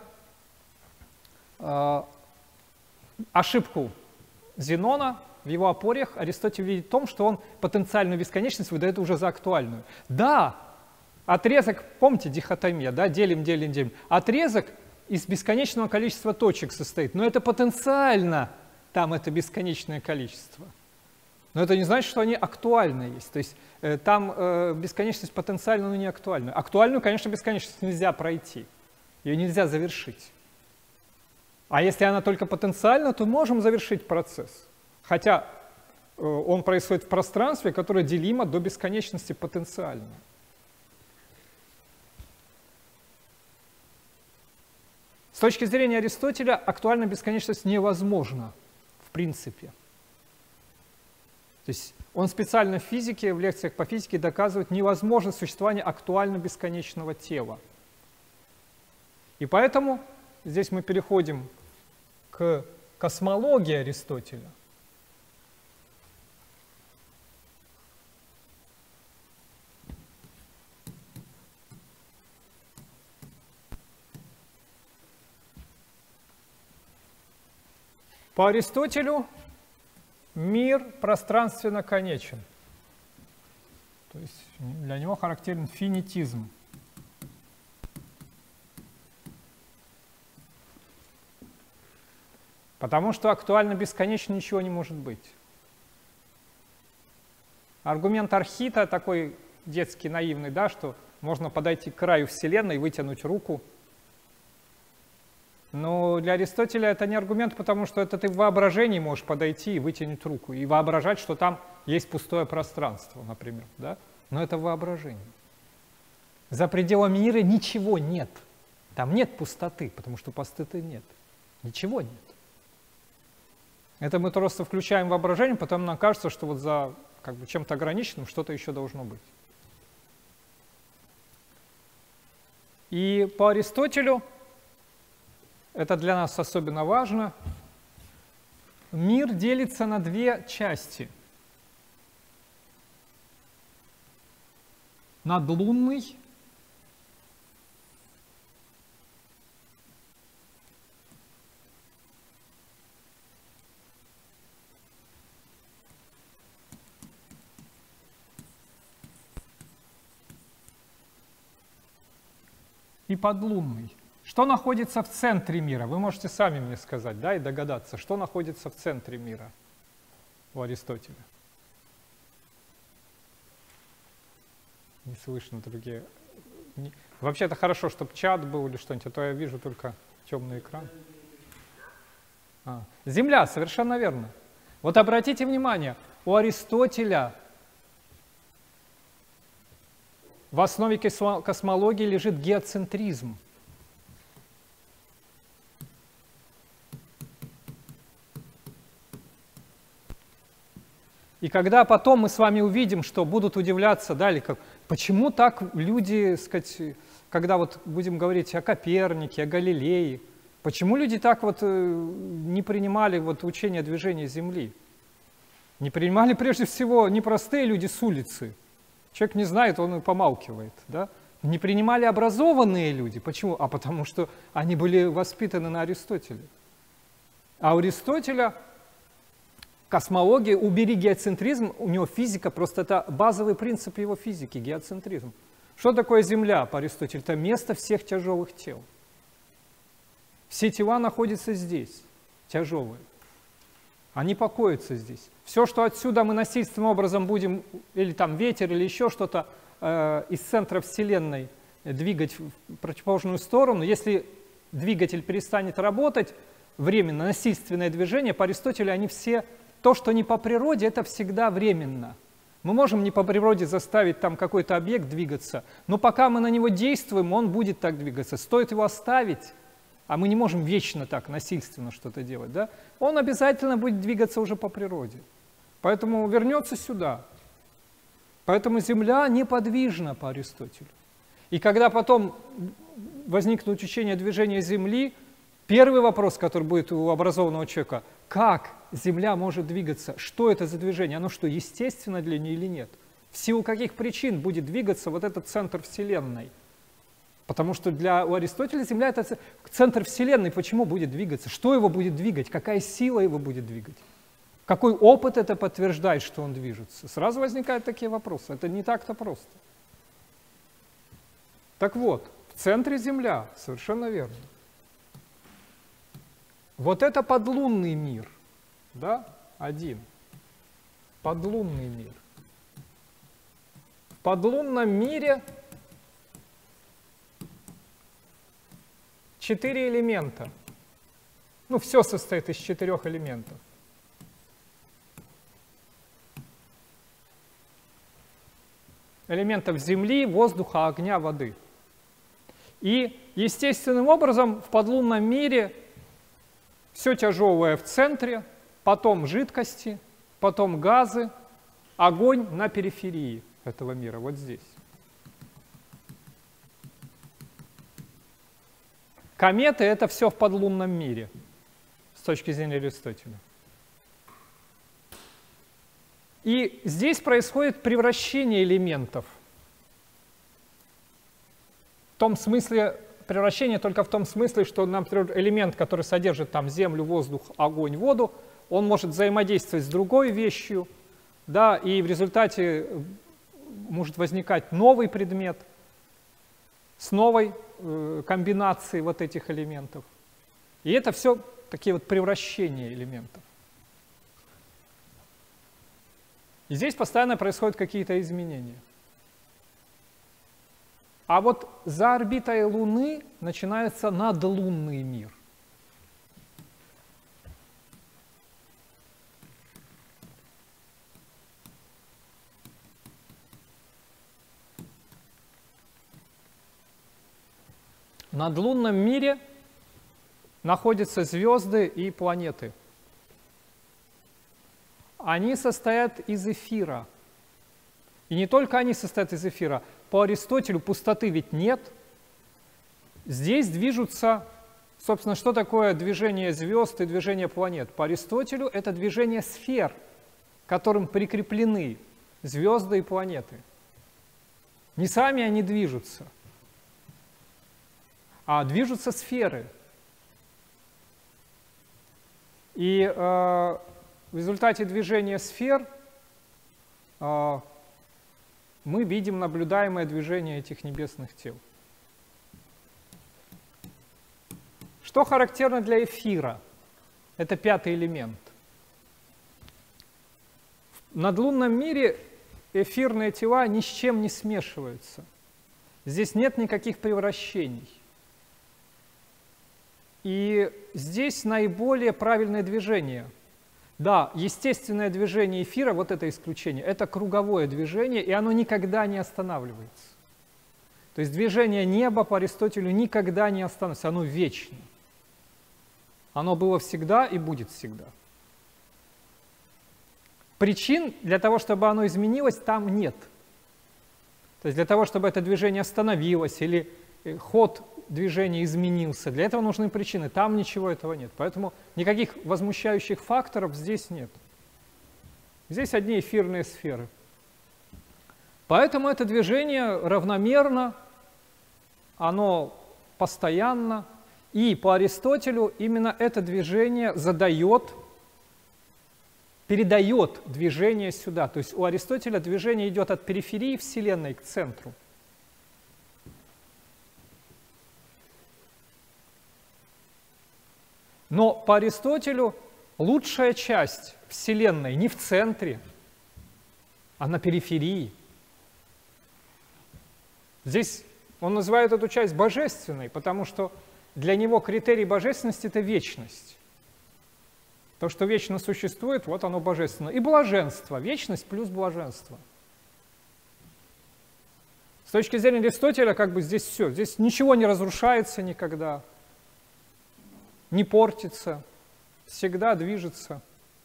ошибку Зенона в его опорьях Аристотель видит в том, что он потенциальную бесконечность выдает уже за актуальную. Да, отрезок, помните, дихотомия, да, делим, делим, делим. Отрезок из бесконечного количества точек состоит, но это потенциально там это бесконечное количество. Но это не значит, что они актуально есть. То есть э, там э, бесконечность потенциальна, но не актуальна. Актуальную, конечно, бесконечность нельзя пройти. Ее нельзя завершить. А если она только потенциальна, то можем завершить процесс. Хотя э, он происходит в пространстве, которое делимо до бесконечности потенциально. С точки зрения Аристотеля, актуальная бесконечность невозможна в принципе. То есть он специально в физике, в лекциях по физике доказывает невозможность существования актуально бесконечного тела. И поэтому здесь мы переходим к космологии Аристотеля. По Аристотелю мир пространственно конечен. То есть для него характерен финитизм. Потому что актуально бесконечно ничего не может быть. Аргумент Архита такой детский, наивный, да, что можно подойти к краю Вселенной, вытянуть руку Но для Аристотеля это не аргумент, потому что это ты в воображении можешь подойти и вытянуть руку, и воображать, что там есть пустое пространство, например. Да? Но это воображение. За пределами мира ничего нет. Там нет пустоты, потому что пустоты нет. Ничего нет. Это мы просто включаем воображение, потом нам кажется, что вот за как бы, чем-то ограниченным что-то еще должно быть. И по Аристотелю, это для нас особенно важно, мир делится на две части. Надлунный и подлунный. Что находится в центре мира? Вы можете сами мне сказать, да, и догадаться, что находится в центре мира у Аристотеля. Не слышно другие. Не... Вообще-то хорошо, чтобы чат был или что-нибудь, а то я вижу только темный экран. А. Земля, совершенно верно. Вот обратите внимание, у Аристотеля в основе космологии лежит геоцентризм. И когда потом мы с вами увидим, что будут удивляться, да, или как, почему так люди, сказать, когда вот будем говорить о Копернике, о Галилее, почему люди так вот не принимали вот учение движения Земли? Не принимали прежде всего не простые люди с улицы. Человек не знает, он и помалкивает. Да? Не принимали образованные люди. Почему? А потому что они были воспитаны на Аристотеле. А у Аристотеля космология, убери геоцентризм, у него физика, просто это базовый принцип его физики, геоцентризм. Что такое Земля по Аристотелю? Это место всех тяжелых тел. Все тела находятся здесь, тяжелые. Они покоятся здесь. Все, что отсюда мы насильственным образом будем, или там ветер, или еще что-то э, из центра Вселенной двигать в противоположную сторону, если двигатель перестанет работать, временно, насильственное движение, по Аристотелю они все, то, что не по природе, это всегда временно. Мы можем не по природе заставить там какой-то объект двигаться, но пока мы на него действуем, он будет так двигаться. Стоит его оставить, а мы не можем вечно так насильственно что-то делать, да? Он обязательно будет двигаться уже по природе. Поэтому вернется сюда. Поэтому Земля неподвижна по Аристотелю. И когда потом возникнут учения движения Земли, первый вопрос, который будет у образованного человека, как Земля может двигаться, что это за движение, оно что, естественно для нее или нет? В силу каких причин будет двигаться вот этот центр Вселенной? Потому что для у Аристотеля Земля — это центр Вселенной. Почему будет двигаться? Что его будет двигать? Какая сила его будет двигать? Какой опыт это подтверждает, что он движется? Сразу возникают такие вопросы. Это не так-то просто. Так вот, в центре Земля, совершенно верно. Вот это подлунный мир, да, один. Подлунный мир. В подлунном мире четыре элемента. Ну, все состоит из четырех элементов. Элементов земли, воздуха, огня, воды. И естественным образом в подлунном мире все тяжелое в центре, потом жидкости, потом газы, огонь на периферии этого мира, вот здесь. Кометы — это все в подлунном мире, с точки зрения Аристотеля. И здесь происходит превращение элементов. В том смысле, превращение только в том смысле, что, например, элемент, который содержит там землю, воздух, огонь, воду, он может взаимодействовать с другой вещью, да, и в результате может возникать новый предмет с новой э, комбинацией вот этих элементов. И это все такие вот превращения элементов. И здесь постоянно происходят какие-то изменения. А вот за орбитой Луны начинается надлунный мир. В надлунном мире находятся звезды и планеты. Они состоят из эфира. И не только они состоят из эфира. По Аристотелю пустоты ведь нет. Здесь движутся, собственно, что такое движение звезд и движение планет? По Аристотелю это движение сфер, к которым прикреплены звезды и планеты. Не сами они движутся, а движутся сферы. И э, в результате движения сфер э, мы видим наблюдаемое движение этих небесных тел. Что характерно для эфира? Это пятый элемент. В надлунном мире эфирные тела ни с чем не смешиваются. Здесь нет никаких превращений. И здесь наиболее правильное движение. Да, естественное движение эфира, вот это исключение, это круговое движение, и оно никогда не останавливается. То есть движение неба по Аристотелю никогда не останавливается, оно вечно. Оно было всегда и будет всегда. Причин для того, чтобы оно изменилось, там нет. То есть для того, чтобы это движение остановилось или ход движения изменился, для этого нужны причины. Там ничего этого нет. Поэтому никаких возмущающих факторов здесь нет. Здесь одни эфирные сферы. Поэтому это движение равномерно, оно постоянно. И по Аристотелю именно это движение задает, передает движение сюда. То есть у Аристотеля движение идет от периферии Вселенной к центру. Но по Аристотелю лучшая часть Вселенной не в центре, а на периферии. Здесь он называет эту часть божественной, потому что для него критерий божественности – это вечность. То, что вечно существует, вот оно божественно. И блаженство. Вечность плюс блаженство. С точки зрения Аристотеля, как бы здесь все. Здесь ничего не разрушается никогда, не портится, всегда движется.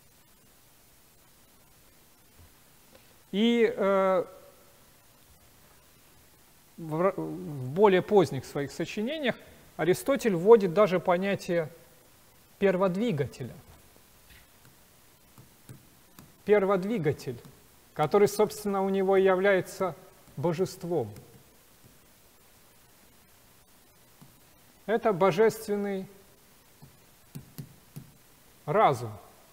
И э, в, в более поздних своих сочинениях Аристотель вводит даже понятие перводвигателя. Перводвигатель, который, собственно, у него является божеством. Это божественный разум.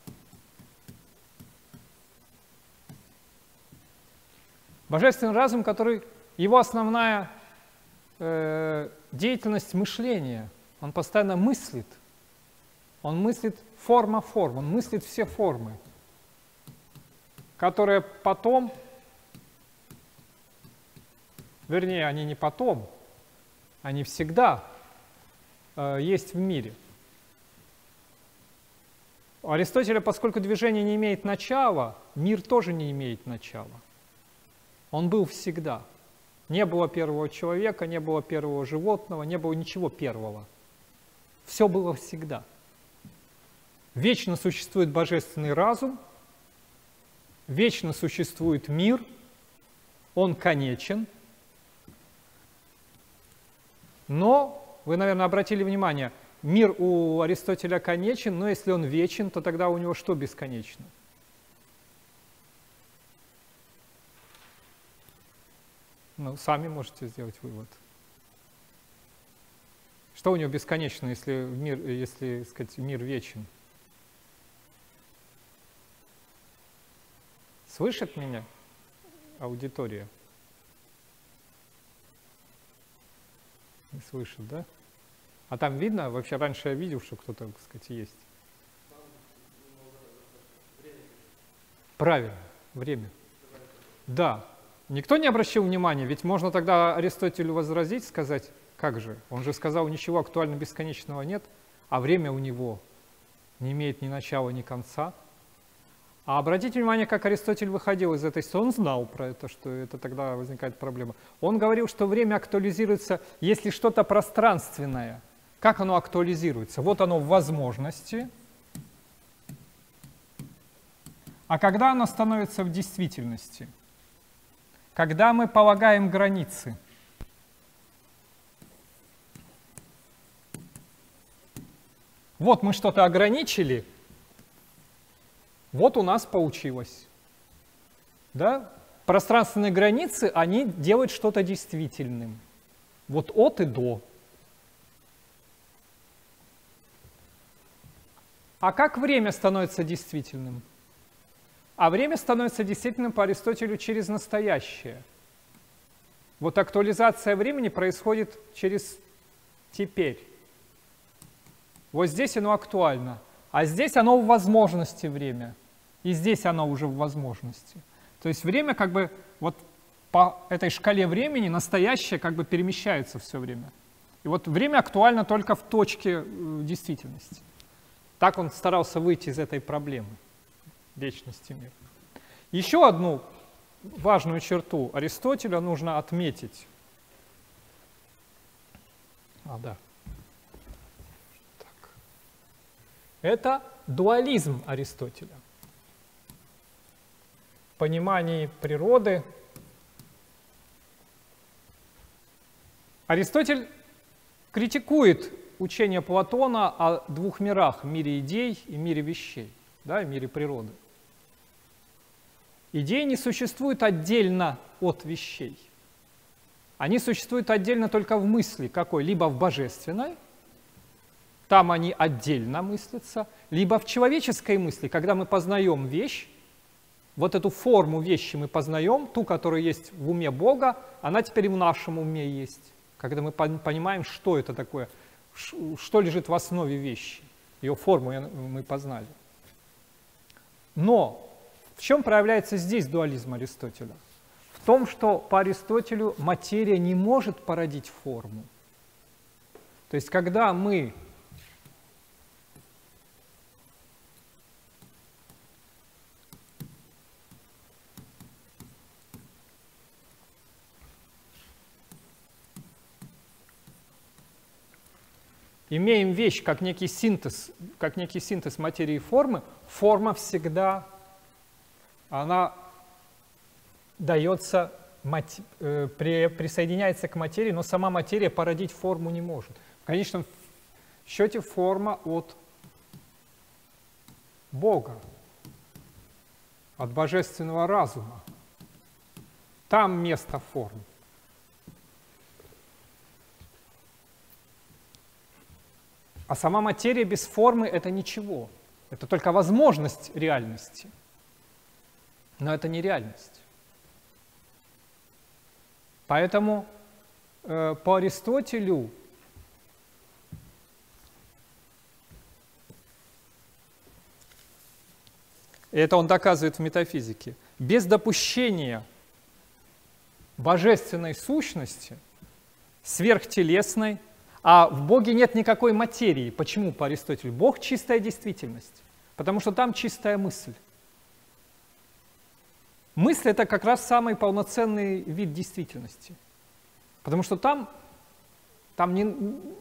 Божественный разум, который, его основная э, деятельность мышления. Он постоянно мыслит. Он мыслит форма-форм, он мыслит все формы, которые потом, вернее, они не потом, они всегда э, есть в мире. У Аристотеля, поскольку движение не имеет начала, мир тоже не имеет начала. Он был всегда. Не было первого человека, не было первого животного, не было ничего первого. Все было всегда. Вечно существует божественный разум, вечно существует мир, он конечен. Но, вы, наверное, обратили внимание, мир у Аристотеля конечен, но если он вечен, то тогда у него что бесконечно? Ну, сами можете сделать вывод. Что у него бесконечно, если мир, если, так сказать, мир вечен? Слышит меня аудитория? Не слышит, да? А там видно? Вообще раньше я видел, что кто-то, так сказать, есть. Правильно, время. Да. Никто не обращал внимания, ведь можно тогда Аристотелю возразить, сказать, как же? Он же сказал, ничего актуально бесконечного нет, а время у него не имеет ни начала, ни конца. А обратите внимание, как Аристотель выходил из этой ситуации. Он знал про это, что это тогда возникает проблема. Он говорил, что время актуализируется, если что-то пространственное. Как оно актуализируется? Вот оно в возможности. А когда оно становится в действительности? Когда мы полагаем границы. Вот мы что-то ограничили, вот у нас получилось. Да? Пространственные границы, они делают что-то действительным. Вот от и до. А как время становится действительным? А время становится действительным по Аристотелю через настоящее. Вот актуализация времени происходит через теперь. Вот здесь оно актуально, а здесь оно в возможности время. И здесь оно уже в возможности. То есть время как бы вот по этой шкале времени настоящее как бы перемещается все время. И вот время актуально только в точке действительности. Так он старался выйти из этой проблемы вечности мира. Еще одну важную черту Аристотеля нужно отметить. А, да. Так. Это дуализм Аристотеля. В понимании природы Аристотель критикует учение Платона о двух мирах – мире идей и мире вещей, да, и мире природы. Идеи не существуют отдельно от вещей. Они существуют отдельно только в мысли какой? Либо в божественной, там они отдельно мыслятся, либо в человеческой мысли, когда мы познаем вещь, вот эту форму вещи мы познаем, ту, которая есть в уме Бога, она теперь и в нашем уме есть, когда мы понимаем, что это такое, что лежит в основе вещи, ее форму мы познали. Но в чем проявляется здесь дуализм Аристотеля? В том, что по Аристотелю материя не может породить форму. То есть, когда мы имеем вещь как некий синтез, как некий синтез материи и формы, форма всегда, она дается, э, при, присоединяется к материи, но сама материя породить форму не может. В конечном счете форма от Бога, от божественного разума. Там место форм. А сама материя без формы — это ничего. Это только возможность реальности. Но это не реальность. Поэтому э, по Аристотелю и это он доказывает в метафизике, без допущения божественной сущности, сверхтелесной, а в Боге нет никакой материи. Почему по Аристотелю? Бог — чистая действительность, потому что там чистая мысль. Мысль — это как раз самый полноценный вид действительности, потому что там, там не,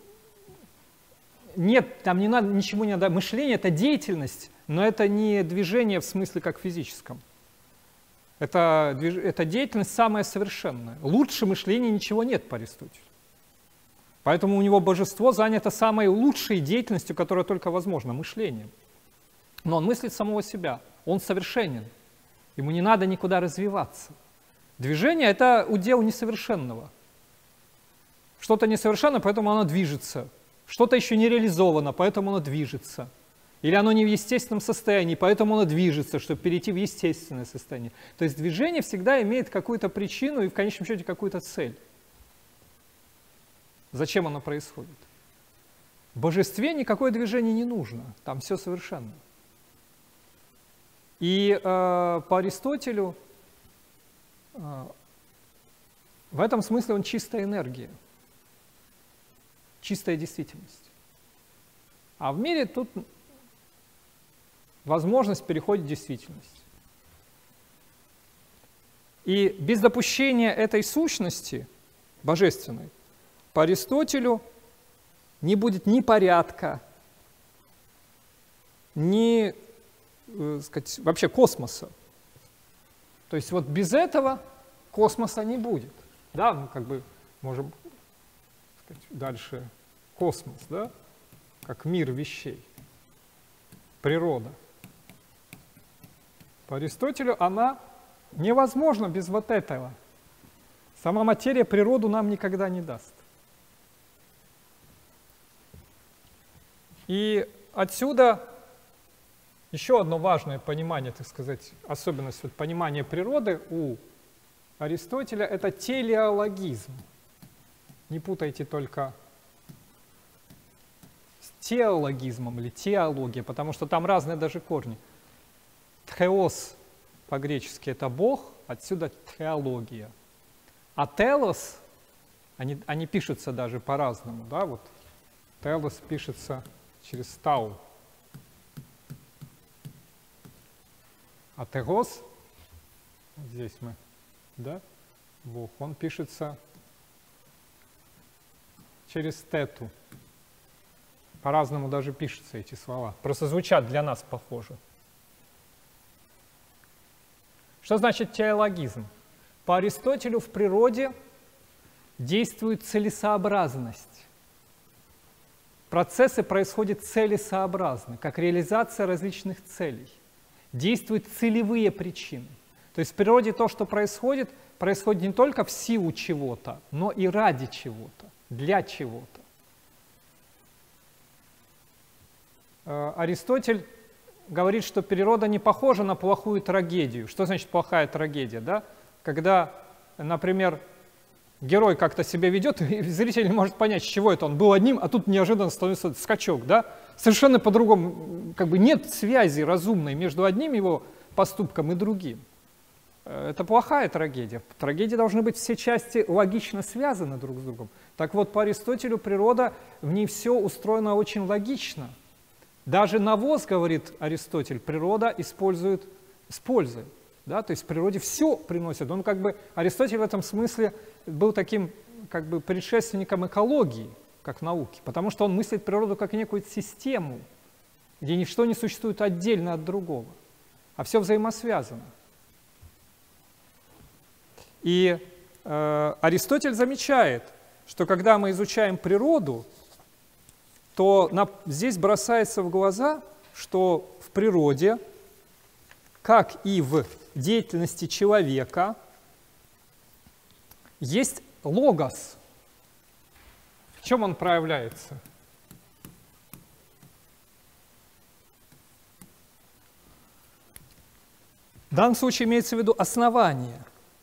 нет, там не надо, ничего не надо. Мышление — это деятельность, но это не движение в смысле как физическом. Это, это деятельность самая совершенная. Лучше мышления ничего нет по Аристотелю. Поэтому у него божество занято самой лучшей деятельностью, которая только возможна, мышлением. Но он мыслит самого себя, он совершенен. Ему не надо никуда развиваться. Движение — это удел несовершенного. Что-то несовершенно, поэтому оно движется. Что-то еще не реализовано, поэтому оно движется. Или оно не в естественном состоянии, поэтому оно движется, чтобы перейти в естественное состояние. То есть движение всегда имеет какую-то причину и в конечном счете какую-то цель. Зачем оно происходит? В божестве никакое движение не нужно, там все совершенно. И э, по Аристотелю э, в этом смысле он чистая энергия, чистая действительность. А в мире тут возможность переходит в действительность. И без допущения этой сущности божественной по Аристотелю не будет ни порядка, ни, э, сказать, вообще космоса. То есть вот без этого космоса не будет. Да, мы как бы можем сказать, дальше космос, да, как мир вещей, природа. По Аристотелю она невозможна без вот этого. Сама материя природу нам никогда не даст. И отсюда еще одно важное понимание, так сказать, особенность вот понимания природы у Аристотеля — это телеологизм. Не путайте только с теологизмом или теология, потому что там разные даже корни. Теос по-гречески — это Бог, отсюда теология. А телос, они, они пишутся даже по-разному, да, вот телос пишется через тау. А тегос, здесь мы, да, Бог, он пишется через тету. По-разному даже пишутся эти слова. Просто звучат для нас похоже. Что значит теологизм? По Аристотелю в природе действует целесообразность. Процессы происходят целесообразно, как реализация различных целей. Действуют целевые причины. То есть в природе то, что происходит, происходит не только в силу чего-то, но и ради чего-то, для чего-то. Аристотель говорит, что природа не похожа на плохую трагедию. Что значит плохая трагедия? Да? Когда, например, герой как-то себя ведет, и зритель не может понять, с чего это он был одним, а тут неожиданно становится скачок. Да? Совершенно по-другому, как бы нет связи разумной между одним его поступком и другим. Это плохая трагедия. В трагедии должны быть все части логично связаны друг с другом. Так вот, по Аристотелю природа, в ней все устроено очень логично. Даже навоз, говорит Аристотель, природа использует с пользой. Да? То есть в природе все приносит. Он как бы, Аристотель в этом смысле был таким как бы предшественником экологии, как науки, потому что он мыслит природу как некую систему, где ничто не существует отдельно от другого, а все взаимосвязано. И э, Аристотель замечает, что когда мы изучаем природу, то на, здесь бросается в глаза, что в природе, как и в деятельности человека, есть логос. В чем он проявляется? В данном случае имеется в виду основание.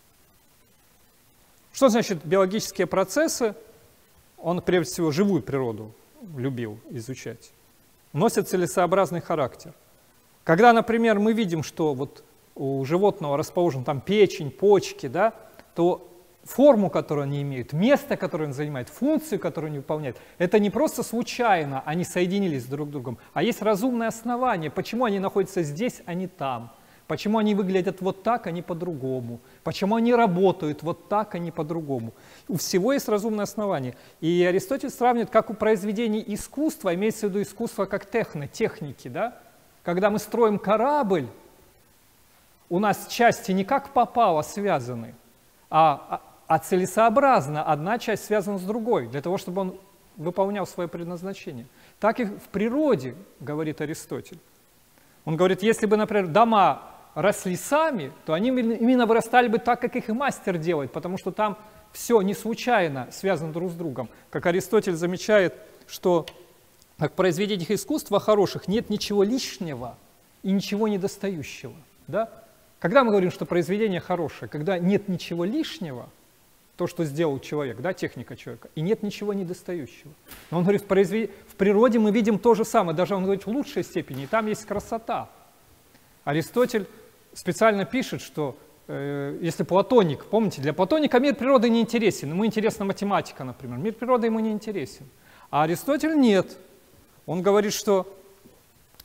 Что значит биологические процессы? Он, прежде всего, живую природу любил изучать. Носят целесообразный характер. Когда, например, мы видим, что вот у животного расположена там печень, почки, да, то форму, которую они имеют, место, которое он занимает, функцию, которую они выполняют, это не просто случайно они соединились друг с другом, а есть разумное основание, почему они находятся здесь, а не там. Почему они выглядят вот так, а не по-другому? Почему они работают вот так, а не по-другому? У всего есть разумное основание. И Аристотель сравнивает, как у произведений искусства, имеется в виду искусство как техно, техники. Да? Когда мы строим корабль, у нас части не как попало связаны, а, а, а целесообразно одна часть связана с другой, для того, чтобы он выполнял свое предназначение. Так и в природе, говорит Аристотель. Он говорит, если бы, например, дома росли сами, то они именно вырастали бы так, как их и мастер делает, потому что там все не случайно связано друг с другом. Как Аристотель замечает, что в произведениях искусства хороших нет ничего лишнего и ничего недостающего. Да? Когда мы говорим, что произведение хорошее, когда нет ничего лишнего, то, что сделал человек, да, техника человека, и нет ничего недостающего. Но он говорит, в, произвед... в природе мы видим то же самое, даже он говорит в лучшей степени, и там есть красота. Аристотель специально пишет, что э, если платоник, помните, для платоника мир природы не интересен, ему интересна математика, например, мир природы ему не интересен. А Аристотель нет. Он говорит, что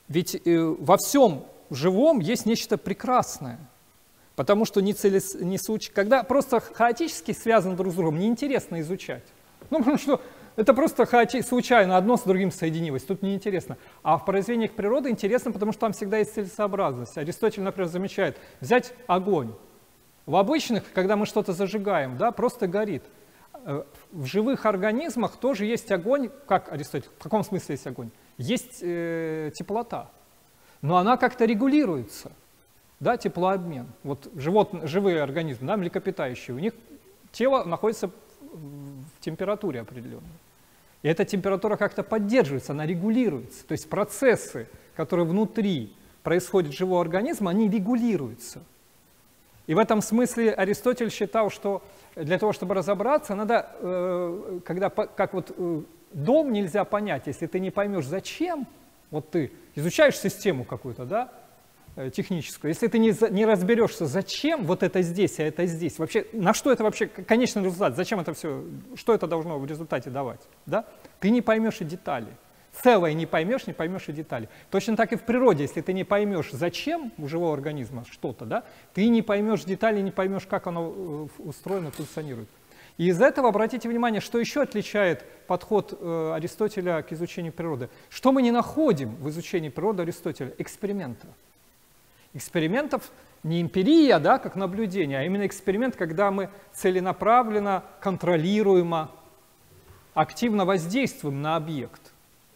Ведь э, во всем живом есть нечто прекрасное. Потому что не целес, не случ... когда просто хаотически связаны друг с другом, неинтересно изучать. Ну, потому что это просто хаоти... случайно одно с другим соединилось, тут неинтересно. А в произведениях природы интересно, потому что там всегда есть целесообразность. Аристотель, например, замечает, взять огонь. В обычных, когда мы что-то зажигаем, да, просто горит. В живых организмах тоже есть огонь, как Аристотель, в каком смысле есть огонь? Есть э, теплота, но она как-то регулируется. Да, теплообмен. Вот животные, живые организмы, да, млекопитающие, у них тело находится в температуре определенной. И эта температура как-то поддерживается, она регулируется. То есть процессы, которые внутри происходят живого организма, они регулируются. И в этом смысле Аристотель считал, что для того, чтобы разобраться, надо, э, когда, как вот э, дом нельзя понять, если ты не поймешь, зачем, вот ты изучаешь систему какую-то, да, техническую. Если ты не, не разберешься, зачем вот это здесь, а это здесь, вообще, на что это вообще, конечный результат, зачем это все, что это должно в результате давать, да? Ты не поймешь и детали. Целое не поймешь, не поймешь и детали. Точно так и в природе, если ты не поймешь, зачем у живого организма что-то, да, ты не поймешь детали, не поймешь, как оно устроено, функционирует. И из этого обратите внимание, что еще отличает подход э, Аристотеля к изучению природы. Что мы не находим в изучении природы Аристотеля? Эксперимента. Экспериментов не эмпирия, да, как наблюдение, а именно эксперимент, когда мы целенаправленно, контролируемо, активно воздействуем на объект.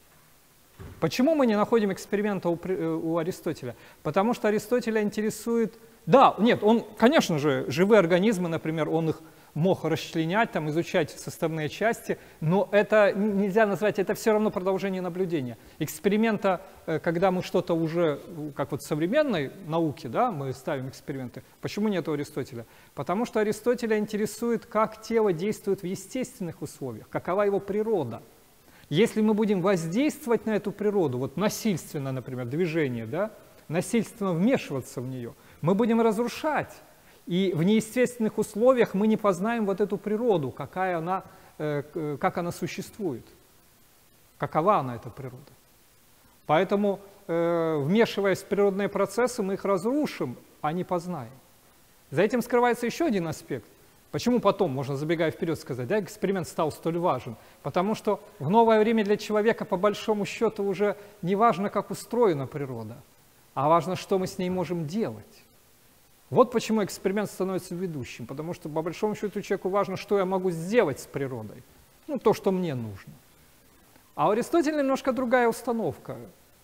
Почему мы не находим эксперимента у, у Аристотеля? Потому что Аристотеля интересует... Да, нет, он, конечно же, живые организмы, например, он их мог расчленять, там, изучать составные части, но это нельзя назвать, это все равно продолжение наблюдения. Эксперимента, когда мы что-то уже, как вот в современной науке, да, мы ставим эксперименты. Почему нет у Аристотеля? Потому что Аристотеля интересует, как тело действует в естественных условиях, какова его природа. Если мы будем воздействовать на эту природу, вот насильственно, например, движение, да, насильственно вмешиваться в нее, мы будем разрушать. И в неестественных условиях мы не познаем вот эту природу, какая она, э, как она существует, какова она, эта природа. Поэтому, э, вмешиваясь в природные процессы, мы их разрушим, а не познаем. За этим скрывается еще один аспект. Почему потом, можно забегая вперед сказать, да, эксперимент стал столь важен? Потому что в новое время для человека, по большому счету, уже не важно, как устроена природа, а важно, что мы с ней можем делать. Вот почему эксперимент становится ведущим, потому что, по большому счету, человеку важно, что я могу сделать с природой, ну, то, что мне нужно. А у Аристотеля немножко другая установка.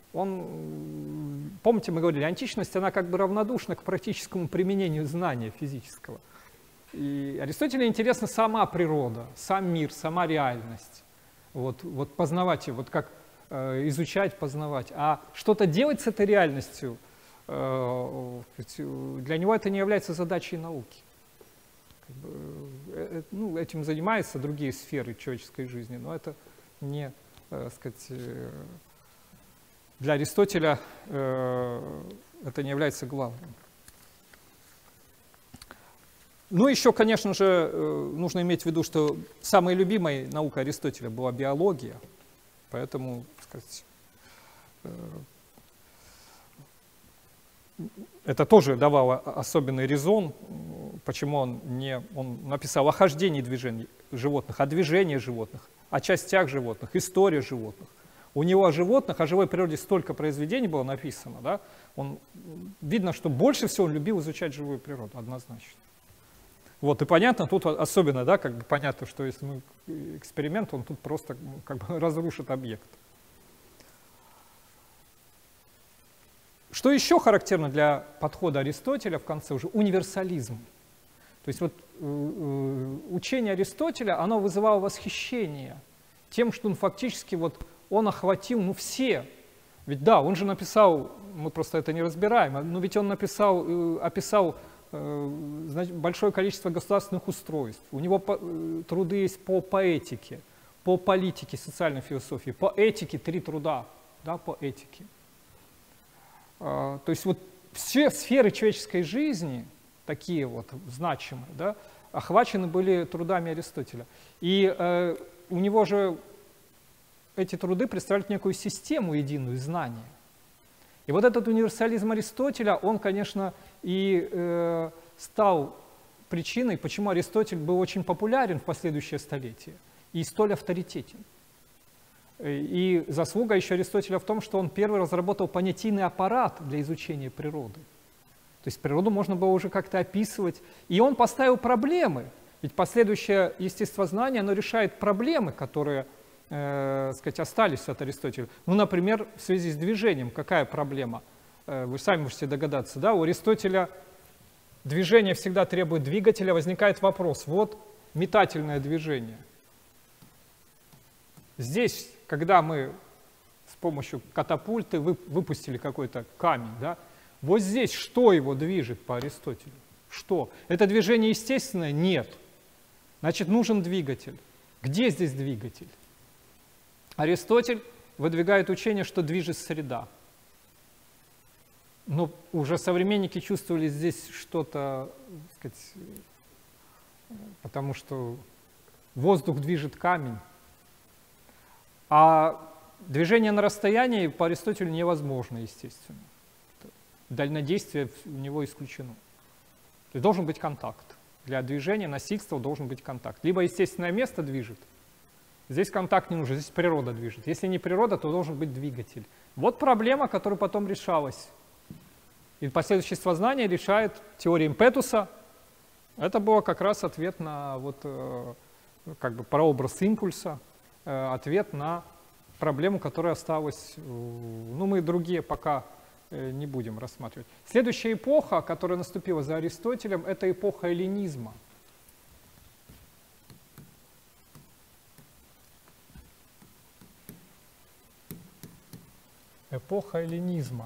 Он, помните, мы говорили, античность, она как бы равнодушна к практическому применению знания физического. И Аристотелю интересна сама природа, сам мир, сама реальность. Вот, вот познавать ее, вот как э, изучать, познавать. А что-то делать с этой реальностью, для него это не является задачей науки. Как бы, ну, этим занимаются другие сферы человеческой жизни, но это не, так сказать, для Аристотеля это не является главным. Ну, еще, конечно же, нужно иметь в виду, что самой любимой наукой Аристотеля была биология, поэтому, так сказать, это тоже давало особенный резон, почему он не он написал о хождении движений животных, о движении животных, о частях животных, истории животных. У него о животных, о живой природе столько произведений было написано, да? Он, видно, что больше всего он любил изучать живую природу, однозначно. Вот, и понятно, тут особенно, да, как бы понятно, что если мы эксперимент, он тут просто как бы разрушит объект. Что еще характерно для подхода Аристотеля в конце уже? Универсализм. То есть вот учение Аристотеля, оно вызывало восхищение тем, что он фактически вот он охватил, ну, все. Ведь да, он же написал, мы просто это не разбираем, но ведь он написал, описал большое количество государственных устройств. У него труды есть по поэтике, по политике, социальной философии, по этике три труда, да, по этике. То есть вот все сферы человеческой жизни, такие вот значимые, да, охвачены были трудами Аристотеля. И э, у него же эти труды представляют некую систему единую знания. И вот этот универсализм Аристотеля, он, конечно, и э, стал причиной, почему Аристотель был очень популярен в последующее столетие и столь авторитетен. И заслуга еще Аристотеля в том, что он первый разработал понятийный аппарат для изучения природы. То есть природу можно было уже как-то описывать. И он поставил проблемы. Ведь последующее естествознание, оно решает проблемы, которые, э, сказать, остались от Аристотеля. Ну, например, в связи с движением. Какая проблема? Э, вы сами можете догадаться, да? У Аристотеля движение всегда требует двигателя. Возникает вопрос. Вот метательное движение. Здесь, когда мы с помощью катапульты выпустили какой-то камень, да, вот здесь что его движет по Аристотелю? Что? Это движение естественное? Нет. Значит, нужен двигатель. Где здесь двигатель? Аристотель выдвигает учение, что движет среда. Но уже современники чувствовали здесь что-то, так сказать, потому что воздух движет камень. А движение на расстоянии по Аристотелю невозможно, естественно. Дальнодействие у него исключено. То есть должен быть контакт. Для движения носительства должен быть контакт. Либо естественное место движет, здесь контакт не нужен, здесь природа движет. Если не природа, то должен быть двигатель. Вот проблема, которая потом решалась. И последующее естествознание решает теория импетуса. Это был как раз ответ на вот, как бы прообраз импульса, ответ на проблему, которая осталась. Ну, мы другие пока не будем рассматривать. Следующая эпоха, которая наступила за Аристотелем, это эпоха эллинизма. Эпоха эллинизма.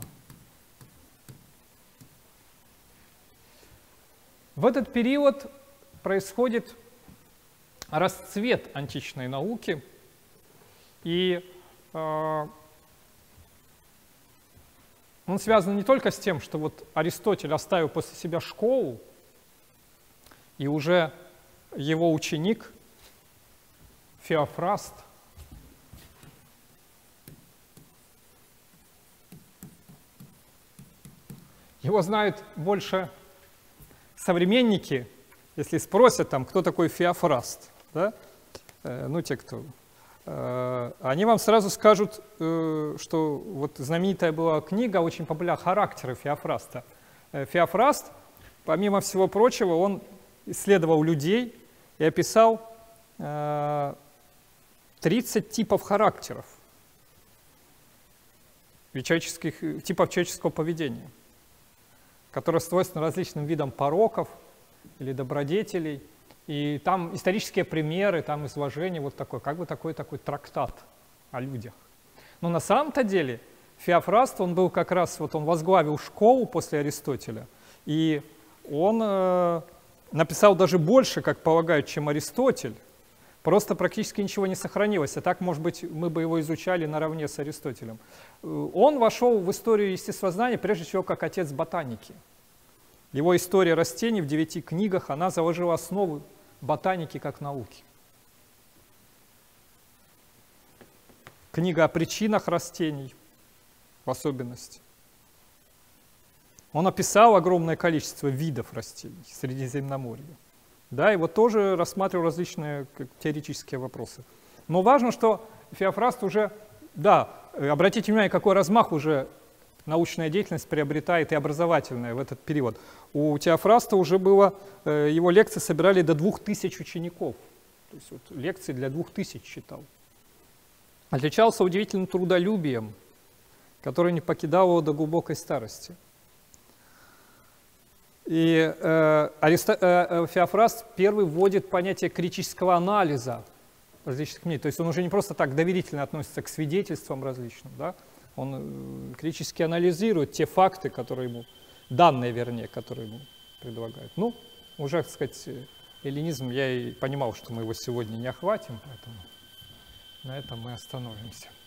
В этот период происходит расцвет античной науки, и э, он связан не только с тем, что вот Аристотель оставил после себя школу, и уже его ученик Феофраст его знают больше современники, если спросят, там, кто такой Феофраст, да? э, ну, те, кто... они вам сразу скажут, что вот знаменитая была книга, очень популярная, «Характеры Феофраста». Феофраст, помимо всего прочего, он исследовал людей и описал тридцать типов характеров, человеческих, типов человеческого поведения, которые свойственны различным видам пороков или добродетелей. И там исторические примеры, там изложение, вот такой, как бы такой, такой трактат о людях. Но на самом-то деле Феофраст, он был как раз, вот он возглавил школу после Аристотеля, и он э, написал даже больше, как полагают, чем Аристотель. Просто практически ничего не сохранилось, а так, может быть, мы бы его изучали наравне с Аристотелем. Он вошел в историю естествознания, прежде всего, как отец ботаники. Его история растений в девяти книгах, она заложила основы ботаники как науки. Книга о причинах растений в особенности. Он описал огромное количество видов растений Средиземноморья. Да, и вот тоже рассматривал различные теоретические вопросы. Но важно, что Феофраст уже, да, обратите внимание, какой размах уже научная деятельность приобретает и образовательная в этот период. У Теофраста уже было, его лекции собирали до двух тысяч учеников. То есть вот лекции для двух тысяч читал. Отличался удивительным трудолюбием, которое не покидало его до глубокой старости. И э, Аристо, э, Феофраст первый вводит понятие критического анализа различных мнений. То есть он уже не просто так доверительно относится к свидетельствам различным, да? Он критически анализирует те факты, которые ему, данные, вернее, которые ему предлагают. Ну, уже, так сказать, эллинизм, я и понимал, что мы его сегодня не охватим, поэтому на этом мы остановимся.